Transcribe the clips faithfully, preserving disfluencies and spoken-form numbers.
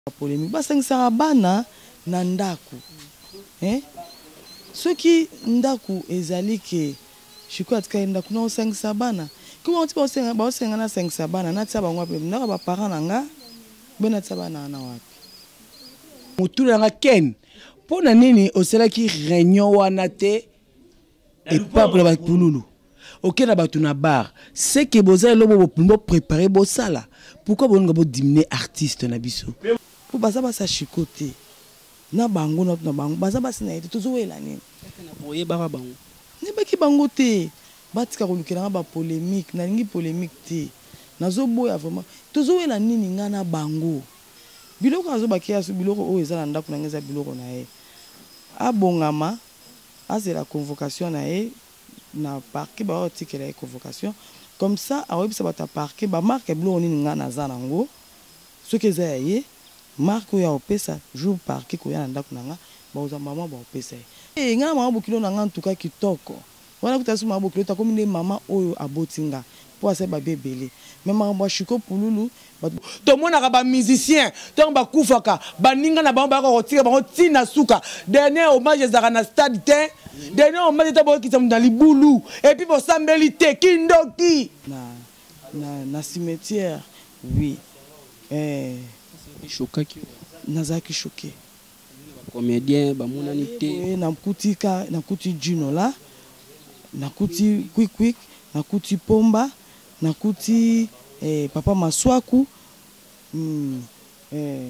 polémique basangisa bana na ndaku eh soki ndaku ezali ke shiko atika ndaku na osangisa bana kuma oti ba osenga ba osenga na sangisa bana na tia bango pe na ba parents nanga bena tia bana na wapi mutula nga ken pona nini oselaki réunion wana te et pas pour la pululu OK na batu na bar c'est que boza lobo bo préparer bo sala pourquoi bonga bo diminuer artiste na biso pour baza ba sa chikote na bango na bango baza basi na ete tozoela nini na boye ba bango ne baki bango te batika kolukela ba polémique na lingi polémique te nazo boya vraiment tozoela nini nga na bango biloko azo bakia su biloko o ezala ndako na ngeza biloko na ye abongama c'est la convocation na ye na parquet ba otikela e convocation comme ça a webisa bata parquet ba marque biloko nini nga na za nango ce que za ye marque ya opesa jour parquet ko ya ndako nanga ba oza mama ba opesa e nga mama bokilo nanga ntuka kitoko wana kutasu mama bokilo ta komine mama oyo abotinga po ase ba bebele mais mama shiko pululu to mona ba musicien to ba kufaka baninga na bango ba ko tira bango tina suka dernier hommage ezaka na stade te dernier hommage ta bo ki tam dans libulu et puis bo sambeli te kindoki na na na cimetière oui eh chokaki nazaki choqué comédien ba monani te na kutika na kuti Juno la na kuti quick quick na kuti Pomba na kuti eh, papa Maswaku mm, eh,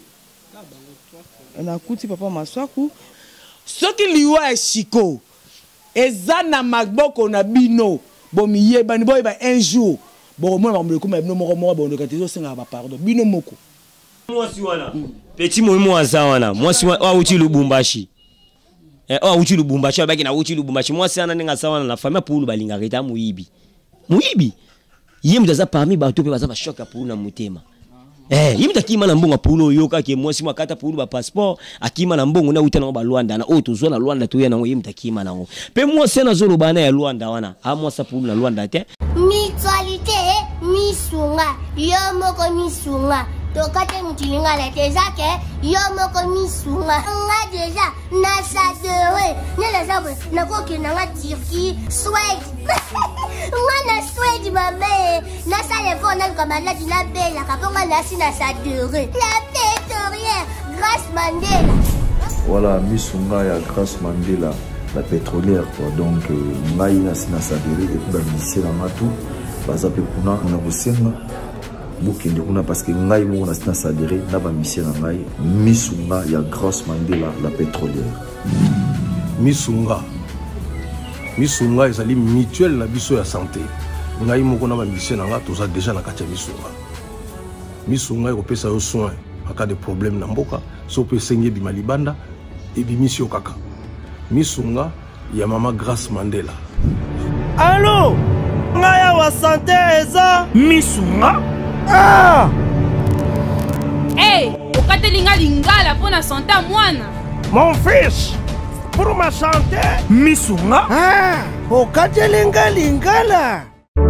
na kuti papa Maswaku soki liwa eshiko eza na maboko na bino bomiye bani boy ba un jour bon moi ba moko ma bino moko moko bondo katezo senga ba pardon bino moko mwasi wana petit moi moi za wana mwasi wa uchi Lubumbashi eh wa uchi Lubumbashi baki na uchi Lubumbashi mwasi ana ninga sawana na famille pulu balinga reta muibi muibi yem daza parmi ba to pe baza ba choc pulu na mutema eh yim takima na mbongo pulu yoka ke mwasi makata pulu ba passeport akima na mbongo na utana ba Luanda na o to zo na Luanda to yana yim takima na ngo pe mwasi na zo lobana ya Luanda wana a mwasa pulu na Luanda te mutualité misunga yo moko misunga tokate mutilinga la tezake yo moko misunga nga deja na sadere ne la sabre na ko ke na Turquie Suède nga na Suède mame na sale fo na comme la dina bella kaponga na sina sadere la pétrolière Grace Mandela voilà misunga ya Grace Mandela la pétrolière quoi donc ngai na sina sadere et puis ba mission na matu baza pe kuna na kusenga bukende kuna parce que ngai mo na sina sadere na ba mission na ngai misunga ya Grace Mandela la pétrolière misunga misunga ezali mutuelle na biso ya santé ngai mo na ba mission na nga toza déjà na katia misunga misunga ko pesa yo soin en cas de problème na mboka so pe sengi bi malibanda et bi mission kaka misunga ya mama Grace Mandela allo ngaya wa santé eza misunga ah hey okatelinga lingala pona santé mwana mon fils pour ma santé misunga ah okatelinga lingala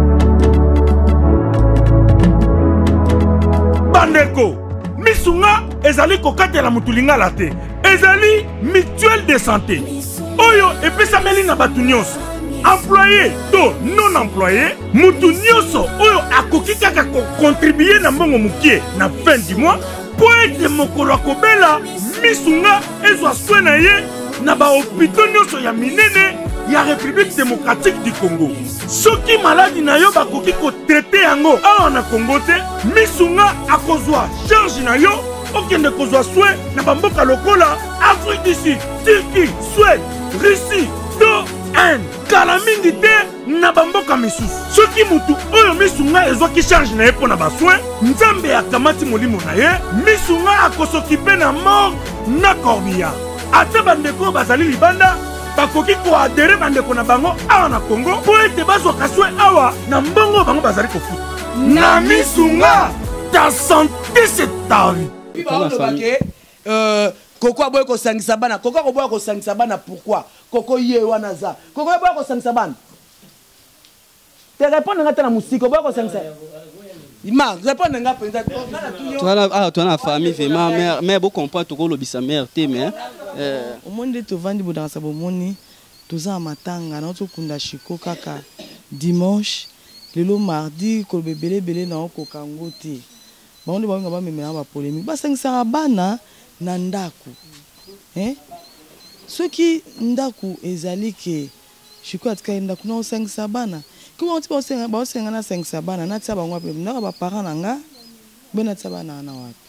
bandeko misunga ezali kokatela mutulingala te ezali mutuelle de santé oyo epesameli na batu nyonso employé to non employé mutu nyonso oyo akoki kaka contribuer na mbongo mukie na fin du mois po ete mokolo akobela misunga ezwa soin na ye na bahôpitaux nyonso ya minene ya République démocratique du Congo soki maladi na yo bakoki kotraite yango awa na Congo te misunga akozwa charge na yo okende kozwa soin na bamboka lokola Afrique du Sud, Turquie, Suède, Russie, to Inde kala mingi te na bamboka misusu soki mutu oyo misunga ezwaki charge na ye mpo na basoin nzambe akamati molimo na ye misunga akosokipe na mort na corbillard ate bandeko bazali libanda bakoki koadere bandeko na bango awa na Congo po ete bazwaka soin awa na mbongo bango bazali kofuta na misunga ta santé c'est ta vie euh Koko aboye ko sangisa bana koko aboye ko sangisa bana pourquoi koko ye wana za koko aboye ko sangisa bana te répondre ngata na musique aboye ko sangisa Ma, répondre nga penza. Tu as la famille vraiment mère mais bon comprendre tout le bisa mère té mais euh au monde to vandi bo dans sa bomoni toza matanga na to kunda shiko kaka dimanche lelo mardi ko bebele belé na ko kangote ba onde ba nga ba memela ba polémique ba sengisa bana na ndaku hein soki ndaku ezali ke shiko atika ndaku na sengisa bana comment tu penses ba osenga na sengisa bana na tia bango pe na ba parents nanga be na tia bana na wapi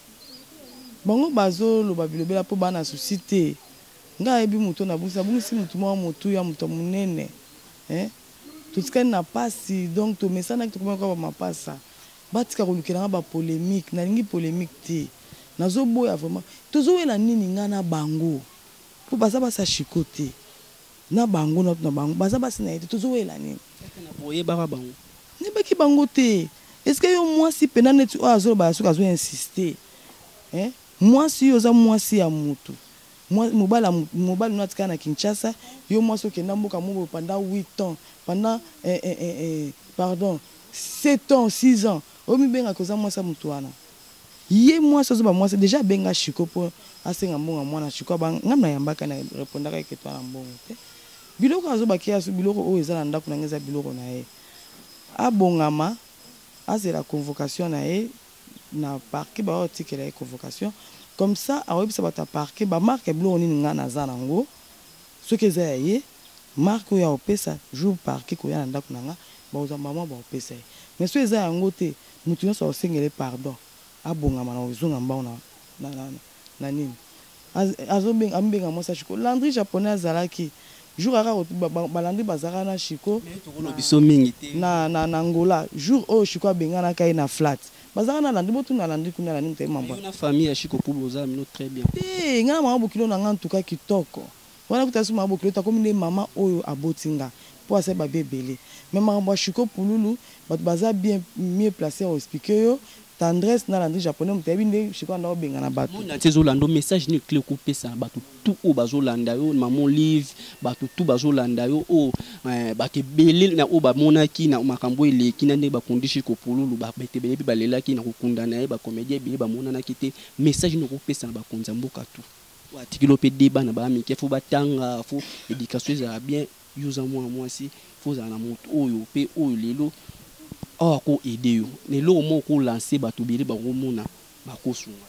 bango bazo lo ba bilobela po bana société nga ebi muto na busa bungisi mutu mwa mutu ya muto munene hein tutika na pasi donc to mesana to komeka ba mapasa batika kolukela ba polémique na lingi polémique ti nazo boya vraiment tozo wela nini nga na bango po basa basa chikote na bango na na bango basa basa na ete tozo wela nini na boye bara bango ne baki bango te est-ce que yo moi si pena netu azo ba suka zo insister hein moi si yo za moi si ya mutu moi mobala mobala na tika na Kinshasa yo moi so kenda mboka mo pendant huit ans pendant eh, eh, eh, eh, pardon sept ans six ans o mi benga koza moi sa mutu wana ye moi so ba moi c'est déjà benga chiko po asenga mbonga mwana chiko ba ngamna yambaka na répondaka ke to na mbongo te biloko azo ba kiasu biloko o ezala ndako na ngeza biloko na ye abongama azela convocation na ye na parquet ba otikela ye convocation comme ça a webisa bata parquet ba marque biloko nini nga na za nango soki eza ye marque ya opesa jour parquet ko ya na ndako nanga ba oza mama ba opesa ye mais so eza yango te mutu nyonso osengele pardon abongama na ozonga mbao na na na, na nini azo benga ambenga mosa chiko landry japonais azalaki jour aka balandri bazaka na chiko na na na Angola jour o chiko benga na kai na flat bazaka na landri botu na landri kuna na nini te mambo na famille ya chiko pour boza mino très bien eh ngana mama bokilo na ngana tuka kitoko wana kutasu mama bokilo ta comme mama oyo abotinga pour ase ba bebele mais mama chiko pululu bat baza bien mieux placé au expliquer yo tendresse na landri japonais mtebi nde chiko na obenga na bato na tezo lando message ni clé ko pesa bato tout o bazo landa yo maman live bato tout bazo landa yo o bato belé na o ba monaki na makambo eleki na nde ba kondishi ko pululu ba bete belé ba lelaki na kokunda na ye ba comédien belé ba monana kité message ni ko pesa na ba konza mboka tout wa tikilo pe débat na ba amike fo batanga fo éducation za bien yuza moi moi si fo za na moto oyo pe oyo lelo oh ko aider yo ne lo mo ko lancer bato belé ba romona ba ko sunga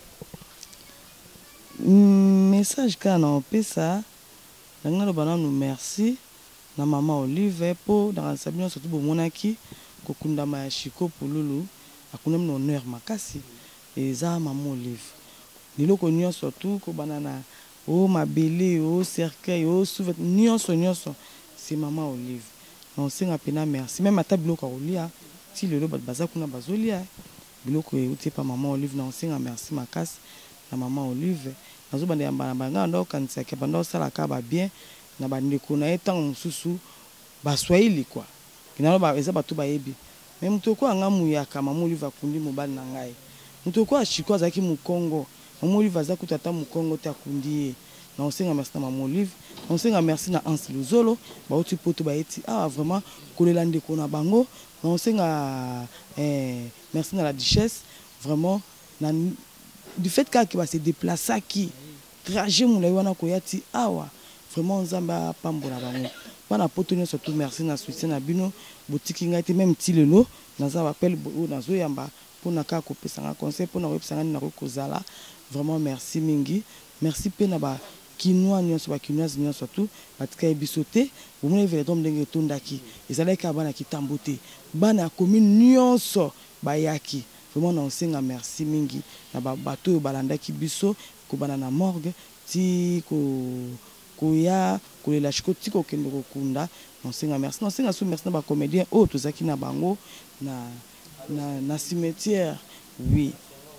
message kana opesa nanga lo bana nous merci na mama Olive po dans sabino surtout bomonaki kokunda ma chiko pululu akuna mno honneur makasi eza mama Olive niloko nyonso surtout ko banana o mabele o cercueil o souvet nyonso nyonso c'est mama Olive on singa pena merci même ata biloko olia ti lelo bat baza kuna bazolia biloko euti pa mama Olive na on singa merci makasi na mama Olive nazo bande yamba banga ndo kanisa ke bando sala ka ba bien na bande ko na etang mususu ba swahili kwa kinalo ba eza batu ba yebi mais muto ko anga muyaka mama Olive akundi mobali na ngai muto ko ashiko azaki mu Congo mama Olive aza kutata mu Congo ta kundi na onsenga merci na mama Olive onsenga merci na Anse Luzolo ba oti poto ba eti ah vraiment kolela ndeko na bango na onsenga eh merci na la duchesse vraiment na du fait qu'il va se déplacer qui trajet mon wana koyati awa vraiment nzamba pambola bango bana potonyo surtout merci na soutien na bino boutique ngati même tilelo naza appel nazo yamba pona ka ko pesanga conseil pona ko pesanga na ko kozala vraiment merci mingi merci pe na ba kinoa nyonso ba kinoa nyonso surtout batika ebisote bomona vele tom ndenge tondaki ezalaka bana kitambote bana commune nyonso bayaki vraiment na onsenga merci mingi na ba bato balandaki biso ko bana na morgue ti ko ko ya ko la chiko ti ko kendo ko kunda onsenga merci na onsenga so merci na ba comédien o tozaki na bango na na na cimetière oui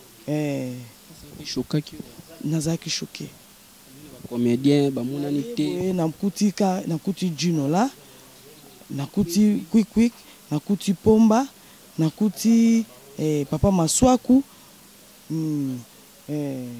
eh choqué nazaki choqué comédien ba monanité na kutika na kuti Juno la na kuti quick quick na kuti Pomba na kuti eh, papa Maswaku hmm, eh,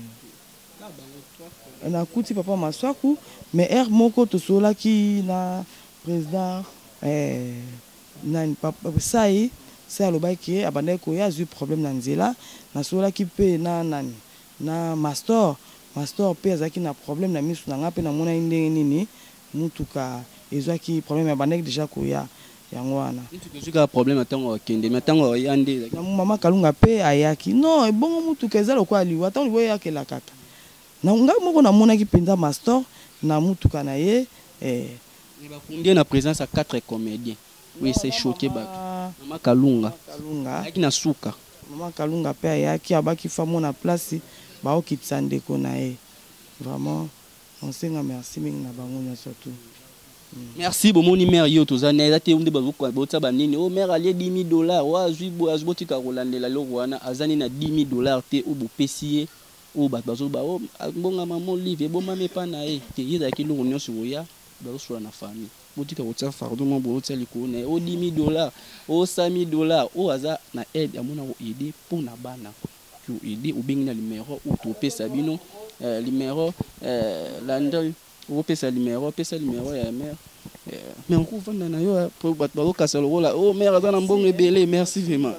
na kuti papa Maswaku mais er moko to solaki na président eh, na papa sai se alobaki abandaki koya azwi problème na nzela nasolaki mpe na nani na Mastor Mastor mpe azalaki na problème na misu na nga mpe namonaki ndenge nini mutuka ezwaki problème abandaki déjà koya yango wana mutuka problème atango akende mais atango ayande mama Kalunga mpe ayaki non ebongo mutuka eza lokola liwa atango liwa eyakela kaka na ngai moko namonaki mpenza Mastor na mutuka na ye eh bakundi na présence à quatre comédiens oui c'est choqué bato mama Kalunga Kalunga ayaki na suka mama Kalunga mpe ayaki abaki famo na place baokitisa ndeko na ye vraiment on senga merci mingi na bango nyonso tu merci bomoni mère yo tozana eza te umde bazoka botsa banini o mère alie dix mille dollars wa azwi bo azbotika kolandela loko wana azani na dix mille dollars te o bopesi ye o bato bazoba o bonga maman livre eboma mepa na ye te yezaki longo nyonso oya bazosola na famille botika kotia fardeau mo botia likolo na ye o dix mille dollars o cinq mille dollars o aza na aide amona ko aider pour na bana ko aider o bengi na numéro o topesa bino numéro landry o pesa numéro pesa numéro ya mère mais on couvre na yo pour bat ba okasa lokola o mère aza na mbongo ebele merci vraiment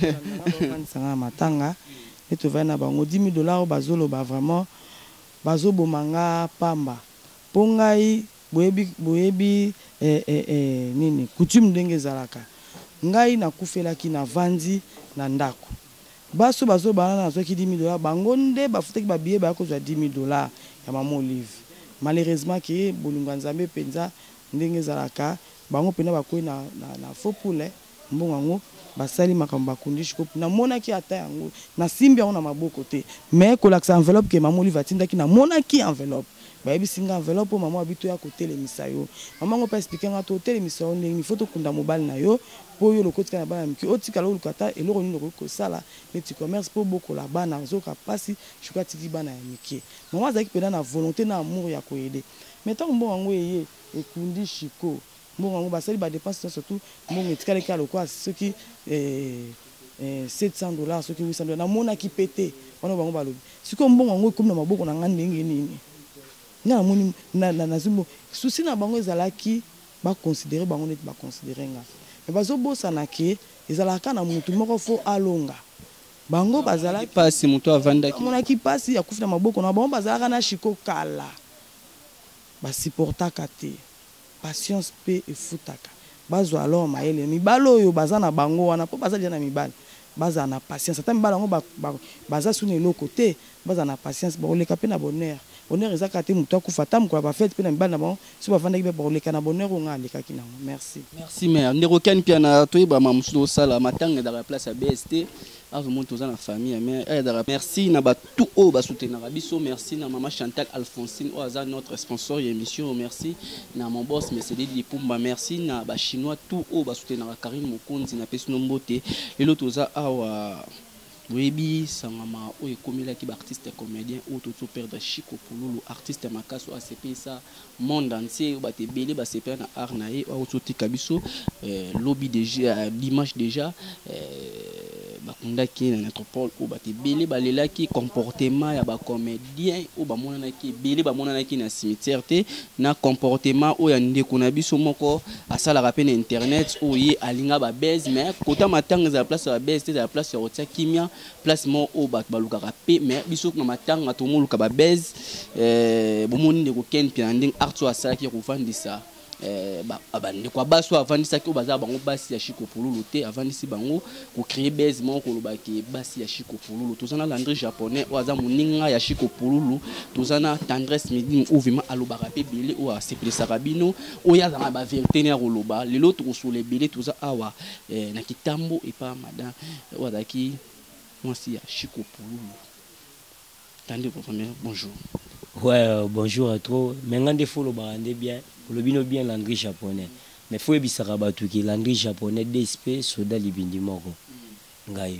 sanga matanga et tu vas na bango dix mille dollars bazolo ba vraiment bazobomanga pamba pongai boyebi boyebi eh eh nini coutume ndenge zalaka ngai nakufelaki na vandi na ndako baso bazo bana na soki dix mille dollars bango nde bafutaki ba billet ba kozwa dix mille dollars ya maman Olive malheureusement que bolingwa nzambe penza ndenge zalaka bango pena bakoyi na na, na faux poulet mbongo ngo basali makambo bakundishi ko na monaki ata yango na simbi yango na maboko te mais kolaksa enveloppe ke maman Olive atindaki na monaki enveloppe bayebi singa enveloppe po maman abito ya kotelemisa yo maman ngo pa expliquer nga to hotelemisa yo ndenge foto kunda mobile na yo po yo lokotika na bana miki otika lo lukata eloko nini ko sala neti commerce po bokola bana zoka pasi shuka tiki bana ya miki maman azaki pena na volonté na amour ya koyede mais tant mbongo ngo eye ekundi shiko mbongo ngo basali ba dépense surtout mbongo etikale ka lokwa soki eh eh sept cents dollars soki huit cents dollars na mona ki pété wana bango balobi siko mbongo ngo comme na maboko na ngande ndenge nini na moni na na zumbo souci na bango ezalaki ba considérer bango net ba considérer nga mais bazo bossa na ke ezalaka na mutu moko fo alonga bango bazalaki pasi mutu avandaki mona ki pasi ya kufina maboko na bango bazalaka na shiko kala ba supportaka te patience pe efutaka bazo alors maele mibalo yo bazana bango wana po bazali na mibalo baza na patience ata mibalo ngo baza sune loko te baza na patience ba oleka pe na bonheur bonheur ezaka te mutu akufa ta mukula ba fête pe na mibalo na bango so bafandaki be ba oleka na bonheur nga alekaki nango merci merci mère ndeko kani pia na toyeba mamusu sala matanga dans la place à B S T azo monto za na famille mais merci na ba tout o ba soutenir biso merci na maman Chantal Alphonsine o aza notre sponsor et émission merci na mon boss Mercedes Dipumba merci na ba chinois tout o ba soutenir Karine Mokonzi na pesino mbote lelo toza awa Webi sangama o ekomela ki ba artiste comédien o to to perdre Chico Pululu artiste makaso A C P ça monde entier ba te belé ba C P na arnaé o to tikabiso lobby déjà dimanche déjà bakundaki na métropole o ba te belé ba lelaki comportement ya ba comédien o ba monana ki belé ba monana ki na cimetière te na comportement o ya ndeko na biso moko asala rapena internet o ye alinga ba base mais kota matanga za place ba base te za place ya rotia kimia place mo o bat baluka pe mais biso na matanga to moluka ba base euh bomoni ndeko ken pia nding arto asala ki ko fandisa eh ba abande kwa baso avandisa ki baza bango basi ya Chico Pululu te avandisi bango ko créer base mo ko lobaki basi ya Chico Pululu tozana landry japonais o aza moninga ya Chico Pululu tozana tendresse midi ouvima alobaka pe belé o a sepelisa kabino o ya za ba vérité na roloba lelo to so le belé toza awa eh na kitambo et pas madame o azaki moi si ya Chico Pululu tandis pour premier bonjour. Ouais, bonjour à toi. Maintenant, il faut le barrer bien. Le bino bien l'André japonais. Mais il faut que ça qui l'André japonais D S P soda libindi moko. Ngaï.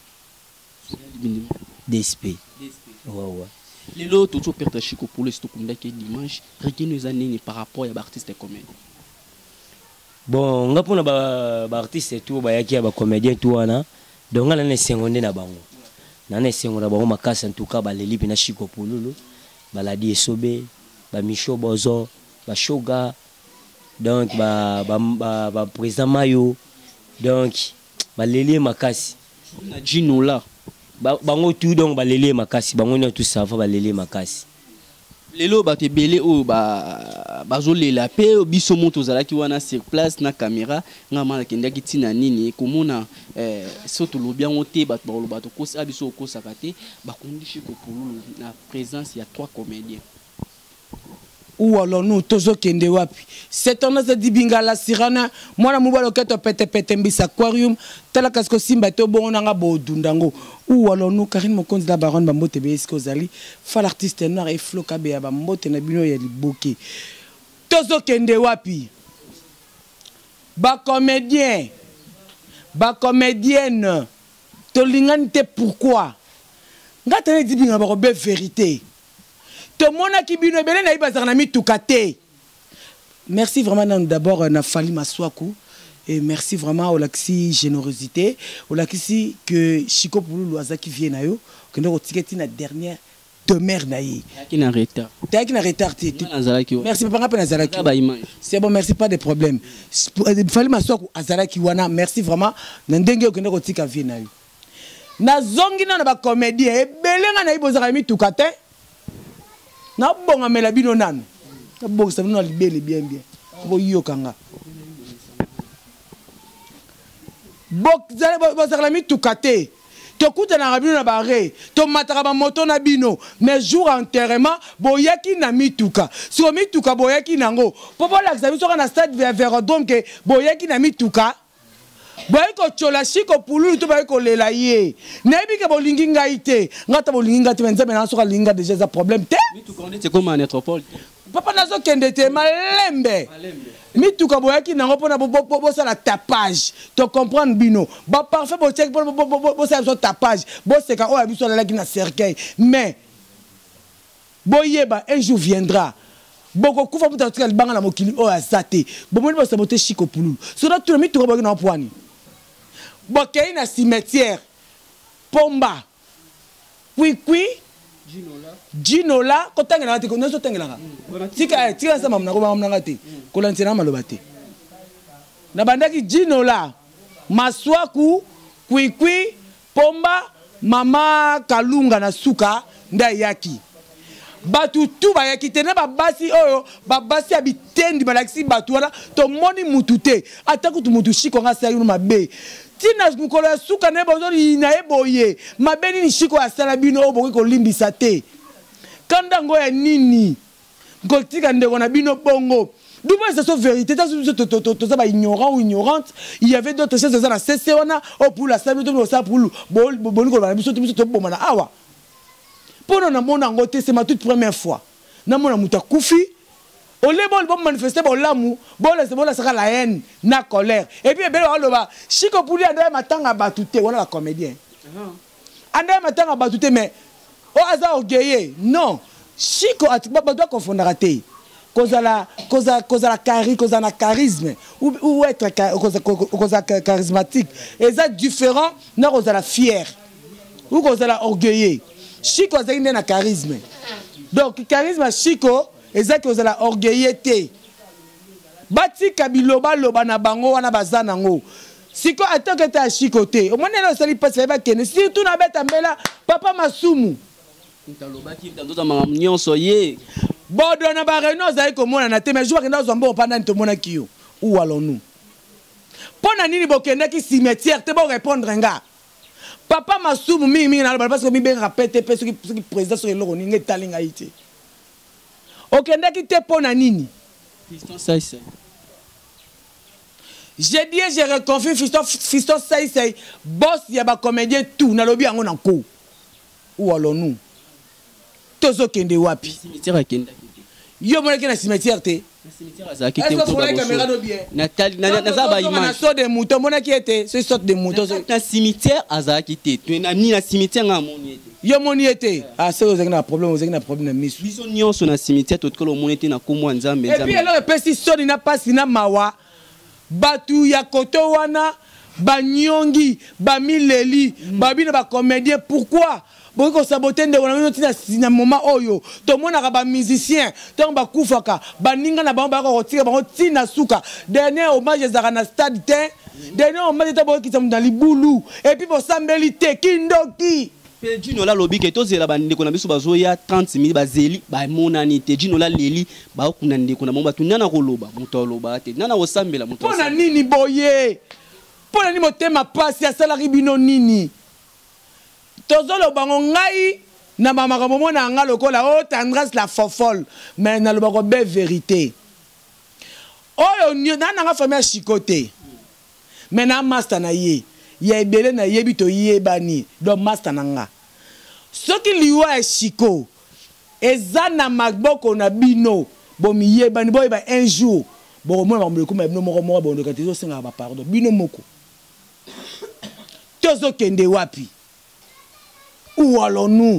D S P. Ouais ouais. Les lots tout perdre Chico pour le stock qui dimanche. Rien nous année par rapport à l'artiste comédien. Bon, on a pour ba artiste tout ba yaki ba comédien tout wana. Donc on a les secondes na bango. Na les secondes na bango makasa en tout cas ba leli pina Chico Pululu. Baladi Esobe, ba Micho Bozo, ba Shoga, donc ba ba ba, ba président Mayo, donc baleli makasi na Gino là ba bango tout donc baleli makasi bango na tout ça va baleli makasi lelo bato ebele oyo bazolela mpe biso moto ozalaki wana sur place na caméra nga mala kendaki ntina nini komona so tolobi yango te bato bakoloba tokosa biso okosaka te bakondi Chico Pululu na présence ya trois comédiens. Ou alors nous tozo kende wapi c'est on a dit bingala sirana mwana mubalo keto pete pete mbisa aquarium tala kasko simba to bongo nga bodundango ou alors nous Karine Mokonzi la baronne bambote be esko zali fa l'artiste noir et Flo Kabe ya bambote na bino ya liboke tozo kende wapi ba comédien ba comédienne to lingante pourquoi ngata dit binga ba be vérité. Merci vraiment d'abord Nafali Maswaku et merci vraiment au laxi générosité au laxi que Chico Pululu azaki vienne ayo que nous ticketi na dernière demeure naïe qui n'a retard qui n'a retard merci papa ngapa nazalaki c'est bon merci pas de problème Fali Maswaku azalaki wana merci vraiment na ndenge que nous tika vienne ayo na zongi na ba comédien e belenga na ibozaka mi tukate na bonga mela bino nanu na bonga sa bino libele bien bien bo yokanga bok zale bo zakala mi tukate to kuta na bino na bare to mataka ba moto na bino mais jour enterrement bo yaki na mituka so mituka bo yaki nango popo la sa biso na stade vers donc bo yaki na mituka boy ko chola Chico Pululu to boy ko lela ye nebi ke bolingi ngai te ngata bolingi ngati benza bena so ka linga déjà ça problème te mi tu connais c'est comme en métropole papa nazo kende te malembe mi tu ka boyaki nango pona bo bo ça la tapage to comprendre bino ba parfait bo check bo bo bo ça so tapage bo c'est ka o abiso la ki na cercueil mais boyeba un jour viendra boko kufa muta tika libanga na mokili o azate bo moni bo saboter Chico Pululu so na tout le mi tu ka boyaki na poani bokei na cimetière pomba oui oui Ginola Ginola kotanga na te ko nso tengela ka tika tika sama mna ko mamna ngate ko lantsena maloba te na bandaki Ginola Maswaku oui oui pomba mama Kalunga na suka nda yaki batu tu ba yaki tena ba basi oyo ba basi abitendi balaksi batu wana to moni mutute ataku tu mutu Chico nga sayi no mabe tina mukolo ya suka ne bozori na eboye mabeni ni Chico asala bino obo ko limbisa te kanda ngo ya nini ngo tika ndeko na bino bongo d'où c'est sa vérité to ça ba ignorant ou ignorante il y avait d'autres choses dans la C C wana o pour la salle to ça pour bol bol ko ba biso to bomana awa pour na mona ngote c'est ma toute première fois na mona muta kufi au lieu de manifester bon l'amour bon c'est bon la sera la haine na colère et puis belo aloba Chico Pululu anda matanga batute wana la comédien anda matanga batute mais o aza orgueilleux non Chico atiba doit confondre raté cause la cause cause la charisme cause na charisme ou ou être cause cause charismatique et ça différent na cause la fier ou cause la orgueilleux Chico a un charisme donc charisme Chico ezaki ozala orgueillité bati kabiloba loba na bango wana bazana ngo siko ataka ta Chico te o mona na sali passe ba kene surtout na beta mbela papa masumu ntaloba ki ndoza mama nyonso ye bodo na ba reno zai ko mona na te mais jour que na zombo panda nto mona kiyo où allons-nous pona nini bokenda ki cimetière te bo répondre nga papa masumu mingi mingi na parce que mi ben rapete pe ce qui président sur le roni ngetalinga ite okenda ki te pona nini Fiston Saïsei j'ai dit j'ai reconfirmé Fiston Fiston Saïsei boss ya ba comédien tout na lobi yango na ko où allons-nous tozo kende wapi cimetière akenda yo mona ki na cimetière te cimetière azaki te to ba Nathalie na na za ba image na so de mouton mona ki était ce sorte de mouton na cimetière azaki te tu na ni na cimetière nga moni yo moni ete ah c'est vous avez un problème vous avez un problème na misu biso nyonso na cimetière to tokolo moni ete na komwa nzambe nzambe et puis alors pesi soni na pasi na mawa batu ya koto wana banyongi bamileli babina ba comédien pourquoi bon ko saboter nde wana tina na moment oyo to mona ba musicien to ba kufaka baninga na bango ba ko tika bango tina suka dernier hommage za na stade te Dernier moment ta bo ki ta dans libulu et puis bo sambeli te kindoki. Pe Gino la lobi ke to zela ba ndeko na biso bazoya trente mille bazeli ba monani te Gino la leli ba kuna ndeko na mo batu nana ko loba muto loba te nana ko sambela muto. Pona nini boye? Pona ni motema pasi ya salari bino nini? Tozolo bango ngai na mamaka momona nga lokola o tendresse la fofole mais na lobako be vérité. Oyo nana nga famille chikote. Mais na master na ye. Ya ebele na yebi to yebani do master na nga. Soki liwa e chiko eza na magboko na bino bo mi yebani bo yeba un jour bo mo ba mleko ma bino moko moko bo ndeka tezo senga ba pardon bino moko. Tozo kende wapi? Où allons-nous?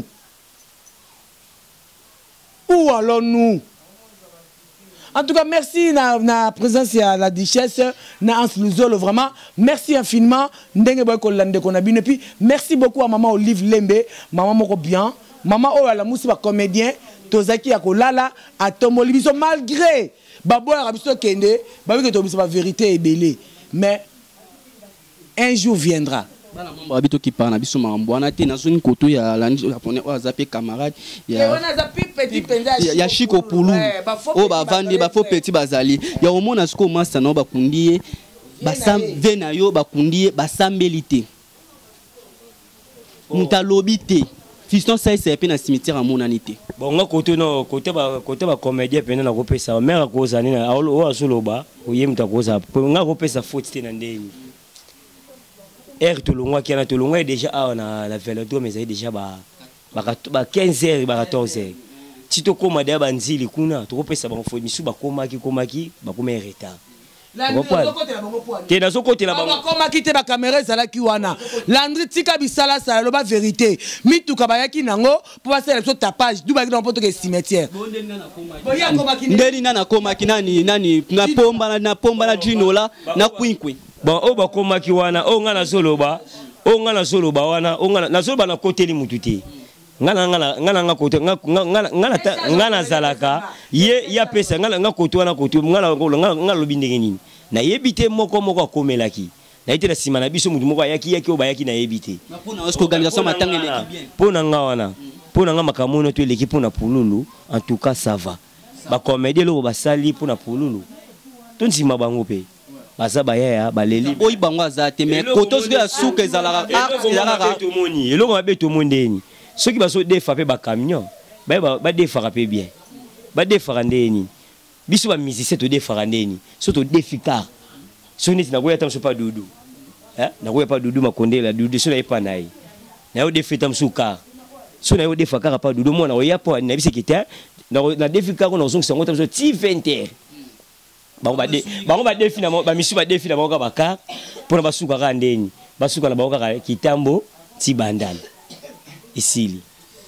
Où allons-nous? En tout cas, merci na na présence à la duchesse, na Hans Luzolo, vraiment. Merci infiniment. Ndenge boy kolande qu'on a bien. Et puis, merci beaucoup à maman Olive Lembe, maman moko bien, maman oh la mousse ba comédien, tozaki ya kolala, à Tomo Libiso malgré babo ya biso kende, ba que to biso ba vérité est belé. Mais un jour viendra. Bana mambo abito ki parna biso mambo wana te na zone koto ya landi japonais o azape camarade ya wana zapi petit penza ya Chiko Pulu o ba vandi ba fo petit bazali ya omona siko master no bakundi ba sam vena yo bakundi ba sambelité mutalobi te fiston sai c'est pe na cimetière amonanité bon nga koto no kote ba kote ba comédien pe na ko pesa mère ko zani na o azoloba o yemta ko za nga ko pesa faute te na ndeni. Er Tolongwa qui a Tolongwa déjà à na la Vélodrome mais c'est déjà ba ba quinze heures ba quatorze heures. Si to koma da banzili kuna to kopesa ba fo misu ba koma ki koma ki ba koma retard. Te na soko te la ba koma ki te ba caméra zala ki wana. Landri tika bisala sa lo ba vérité. Mitu ka ba yaki nango pour passer le tapage du ba dans poto ke cimetière. Ndeni nana koma ki nani nani na pomba na pomba na Gino la na kwinkwi. Bon o ba koma ki wana o nga na soloba o nga na soloba wana o nga na soloba na côté li mututi ngana ngana ngana nga côté ngana ngana ngana zalaka ye ya pesa ngana nga côté wana côté ngana ngana lobi ndenge nini na yebite moko moko akomelaki na ite na sima na biso mutu moko yaki yaki o ba yaki na yebite pona organisation matanga l'équipe bien pona nga wana pona nga makamono to l'équipe pona Pululu en tout cas ça va ba comédie lo ba sali pona Pululu tonzima bango pe baza baya baleli boyi bango azate mais koto ce que souka ezalaka ezalaka to moni eloko mabe to mondeni soki baso defa pe ba camion ba ba defa pe bien ba defa ndeni biso ba musicien to defa ndeni so to defika so neti na goya tamso pa dudu hein na goya pa dudu makondela dudu so na epa nai na yo defita msuka so na yo defa ka pa dudu mona oya po na bise kita na defika ko na zongo sango tamso ti vingt heures. Bango ba de bango ba defi na ba misu ba defi na bango ba ka pour ba suka ka ndeni ba suka na bango ka kitambo ti bandana isili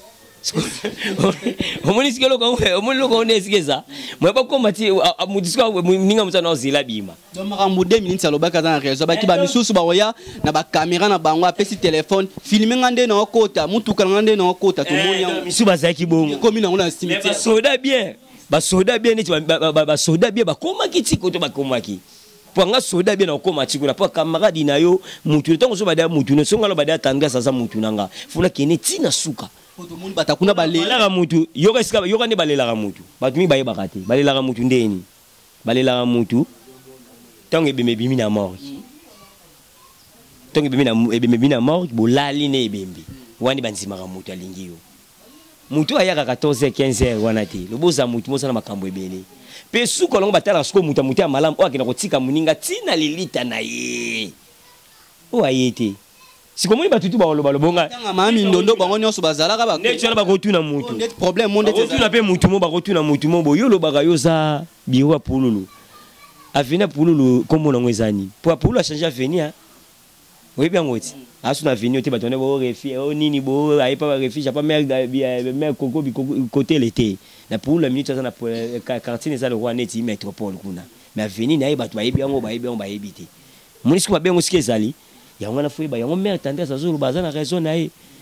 omoni sikelo ko omoni loko ne sikeza mo ba ko mati mudisiko ninga mutana ozila bima donc makambo deux minutes alobaka dans réseau ba ki ba misusu ba oya na ba caméra na bango apesi téléphone filmer ngande na okota mutuka ngande na okota to moni misu ba zaki bongo komi na ngona cimetière soda bien ba soda bien neti ba ba soda bien ba koma kitiko to ba koma ki po nga soda bien na koma tiko na po camarade na yo mutu to so ba da mutu no so ngalo ba da tanga sasa mutu nanga funa kene tina suka to monde batakuna balela ga mutu yoka sika yoka ne balela ga mutu batu mi baye bakate balela ga mutu ndeni balela ga mutu tangi beme bimi na mort tangi bimi na beme bimi na mort bo lali ne bembi wani banzima ga mutu alingi yo mutu ayaka quatorze heures quinze heures wana te loboza mutu mosana makambo ebele pe suka longo batala suko mutu mutu ya malamu o akina kotika muninga tina lilita na ye o ayete sikomoni batutu ba loba lobonga tanga mami ndondo bango nyonso bazalaka ba ne tshwana ba kotuna mutu net problème monde te kotuna pe mutu mo ba kotuna mutu mo boyo lobaka yoza biwa Pululu avena Pululu kombo na ngwezani po Pululu a changer avenir oui bien ngoti asu na avenir te batone bo refi o nini bo ai pa refi ja pa mer mer koko bi côté l'été na Pululu la minute ça na quartier ça le roi neti métropole kuna mais avenir na ibatu ba ibi ngo ba ibi ngo ba ibite munisiko ba bengo sikezali yango na fuiba yango mère tendance azulu bazana raison na ye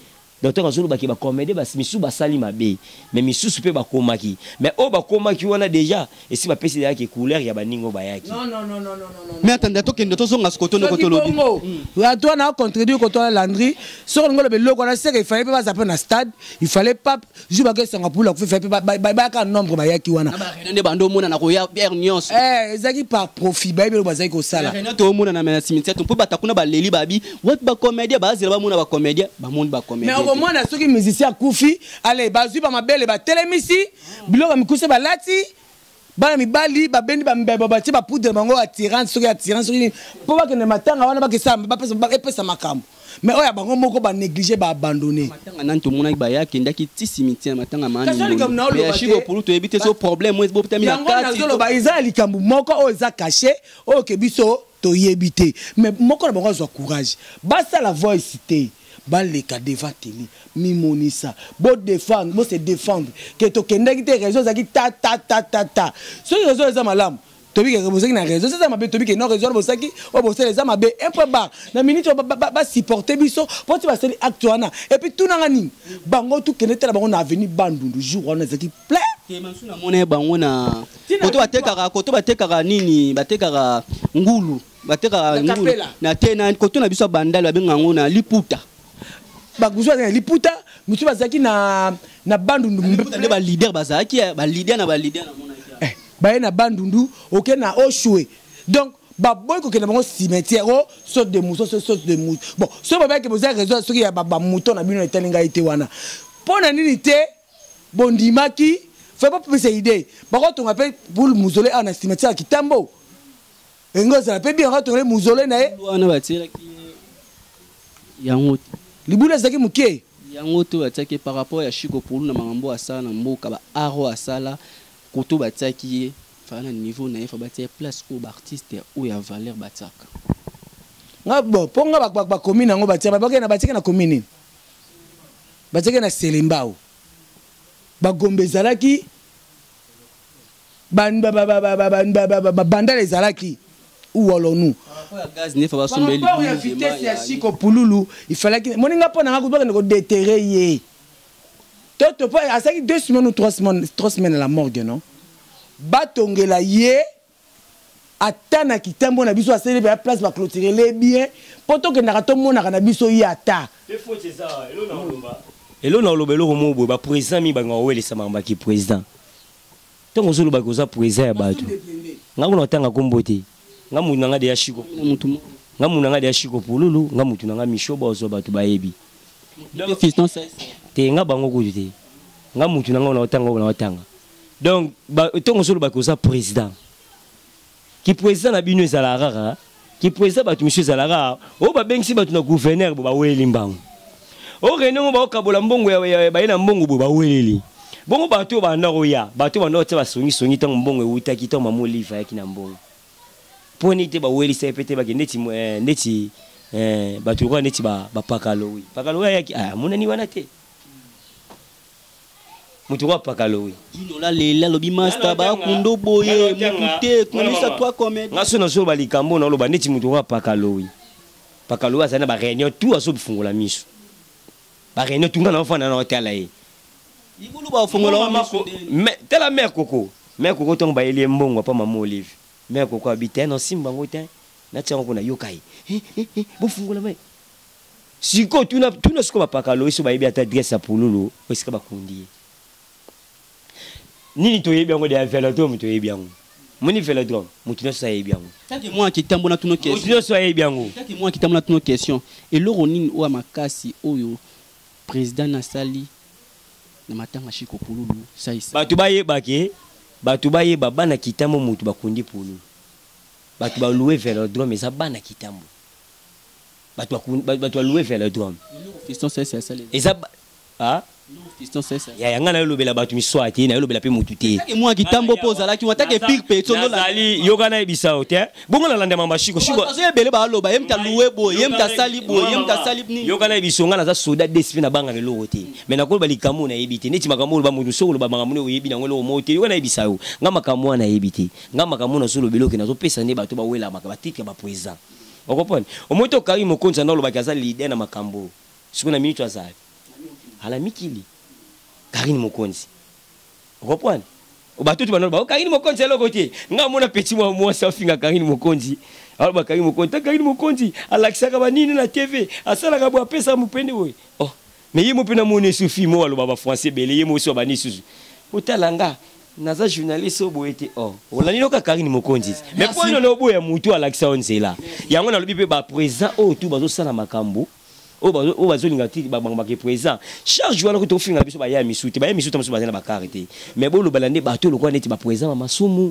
donc tant azolobaki ba comédie ba misu ba sali mabe mais misu pe ba komaki mais o ba komaki wana déjà et si ba pesi ya ki couleur ya baningo bayaki non non non non non mais attendez to kende to songa skoto no koto lobi wa toi na contredire koto la Landry sur ngolo be loko na seke il fallait pas zapper na stade il fallait pas juba ke sanga pour la faire ba ba ka nombre bayaki wana ne bando mona na ko ya Pierre Nyos eh ezaki par profit ba be bazaki ko sala to mona na na cimetière to ba takuna ba leli babi wat ba comédien ba zela ba mona ba comédien ba monde ba comédien mais au moins na soki musicien Koufi allez bazui ba mabele ba telemisi biloko mikuse ba lati bana mibali ba bendi ba mbeba ba ba poudre bango attirant soki attirant soki po ba kene matanga wana ba kesa ba pesa ba epesa makambo mais oya bango moko ba négliger ba abandonner matanga nanto mona ba ya kenda ki ti cimetière matanga mani mais chigo pour to ebite so problème mo botami na kati yango ba iza likambu moko o za caché o ke biso to yebite mais moko na bango zo courage ba ça la voice té ba le ka devant télé mimonisa bo défendre bo se défendre que to kenda ki te réseau za ki ta ta ta ta ta so réseau za malam tobi ke bosaki na réseau ça mabe tobi ke non réseau bosaki o bosaki les mabe un peu bas na minute ba ba supporter biso pour tu va seli actuana et puis tout na ngani bango tout kende tela bango na avenir bandundu jour on ezaki plein ke mansu na mona bango na koto batekaka koto batekaka nini batekaka ngulu batekaka ngulu na tena koto na biso bandala bengango na liputa bakuzwa na liputa mutu bazaki na na bandundu nde ba leader bazaki ba leader na ba leader na mona eh ba na bandundu ok na oshwe donc ba boy ko kena bango cimetière o sorte de mouton sorte de mouton bon so ba ke boza réseau soki ya ba mouton na bino etelinga ite wana pona nini te bondimaki fait pas plus idée ba ko tonga pe pour muzole ana cimetière kitambo engo za pe bien ko tonga muzole na e wana batira ki yango libula zaki muke yango to bataki par rapport ya Chico Pulu na mambo asala na mboka ba aro asala koto bataki fana niveau na fa batia place au artiste ou ya valeur bataka ngabo ponga ba ba commune ngo batia ba na batika na commune batika na Selembao ba gombe zalaki ban ba ba ba ba ba ba banda les zalaki ou allons-nous gaz ne fa ba sombeli ya vitesse ya Chico Pululu il fallait que moninga pona nga ko ko déterrer yé toto pa asaki deux semaines ou trois semaines trois semaines à la morgue non batongela yé atana kitambo na biso aseli ba place ba clôturer les biens poto ke na to mona na biso yata te faut c'est ça elo na loba elo na loba elo mo bo ba président mi ba ngawele sama ba ki président tongo zulu ba ko za président ya bato ngakuna otanga kombote ngamu nanga de Chico mutu ngamu nanga de Chico Pululu ngamu nanga mishoba ozo bato bayebi donc fiston c'est te nga bango ko te ngamu nanga na otanga na otanga donc ba tongo zulu ba ko za président ki président na bino ezala rara ki président bato monsieur ezala rara o ba bengisi bato na gouverneur bo ba weli mbango o renongo ba okabola mbongo ya ba ina mbongo bo ba weleli bongo bato ba ndako ya bato ba ndako ba songi songi tango mbongo eutaki tango mamu liva yaki na mbongo poni te ba weli sa pete ba neti neti eh bato ko neti ba ba pakalowi pakalowi yaki ah mona ni wana te mutu wa pakalowi ino la lela lobi master ba kundo boye mukute komisa toi comme ngaso na so ba likambo na loba neti mutu wa pakalowi pakalowi asana ba réunion tout aso bifungola miso ba réunion tout ngana ofana na hôtel aí ibulu ba fungola miso mais tela mère koko mère koko tong ba elie mbongo pa mama Olive mère koko habite na simba ngote na tsango kuna yokai bo fungola mai siko tuna tuna siko ba pakalowi so ba yebi ata adresse ya Pululu osika ba kundi nini to yebi yango de velodrome to yebi yango moni velodrome mutu na sa yebi yango taki moi kitambo na tuno question mutu na sa yebi yango taki moi kitambo na tuno question et loro nini o makasi oyo président Nasali na matanga Chico Pululu saisa batu baye bake batu baye baba na kitambo mutu bakundi Pululu batu ba louer velodrome eza bana kitambo batu batu louer velodrome fiston c'est ça eza ah fiston c'est ça ya yanga na lobela batu miswati na lobela pe mutu te taki moi kitambo poza la ki watake pire peto no la ali yoga na ebisa hotel bongo na landa mamba Chico Chico so ebele ba loba yem ta louer bo yem ta sali bo yem ta sali ni yoga na ebisonga na za soda despi na banga le lote mais na ko ba likamu na ebite neti makamu ba mutu so ba banga mu yebi na ngolo mote yoga na ebisa yo nga makamu na ebite nga makamu na solo beloke na zo pesa ne bato ba wela makaba titre ba président okopone omoto kari mokonza na loba kaza leader na makambo siku na minute azali ala mikili Karine Mokonzi comprendre bato tu bana ba Karine Mokonzi elo côté nga mona petit moi moi ça finga Karine Mokonzi alors ba Karine Mokonzi Karine Mokonzi alakisaka banini na T V asala ka bo apesa mupende boy oh mais yemo pena mone sufi mo alo baba français belé yemo so bani susu otalanga naza journaliste oboete oh olani loka Karine Mokonzi mais pour no no boya mutu alakisa onzela yango na lobi pe ba président o tu bazo sala makambo o bazo o bazo linga ti ba banga ke président chaque jour ko to finga biso ba ya misuti ba ya misuti maso bazana ba karité mais bo lo balande bato lo ko neti ba président masumu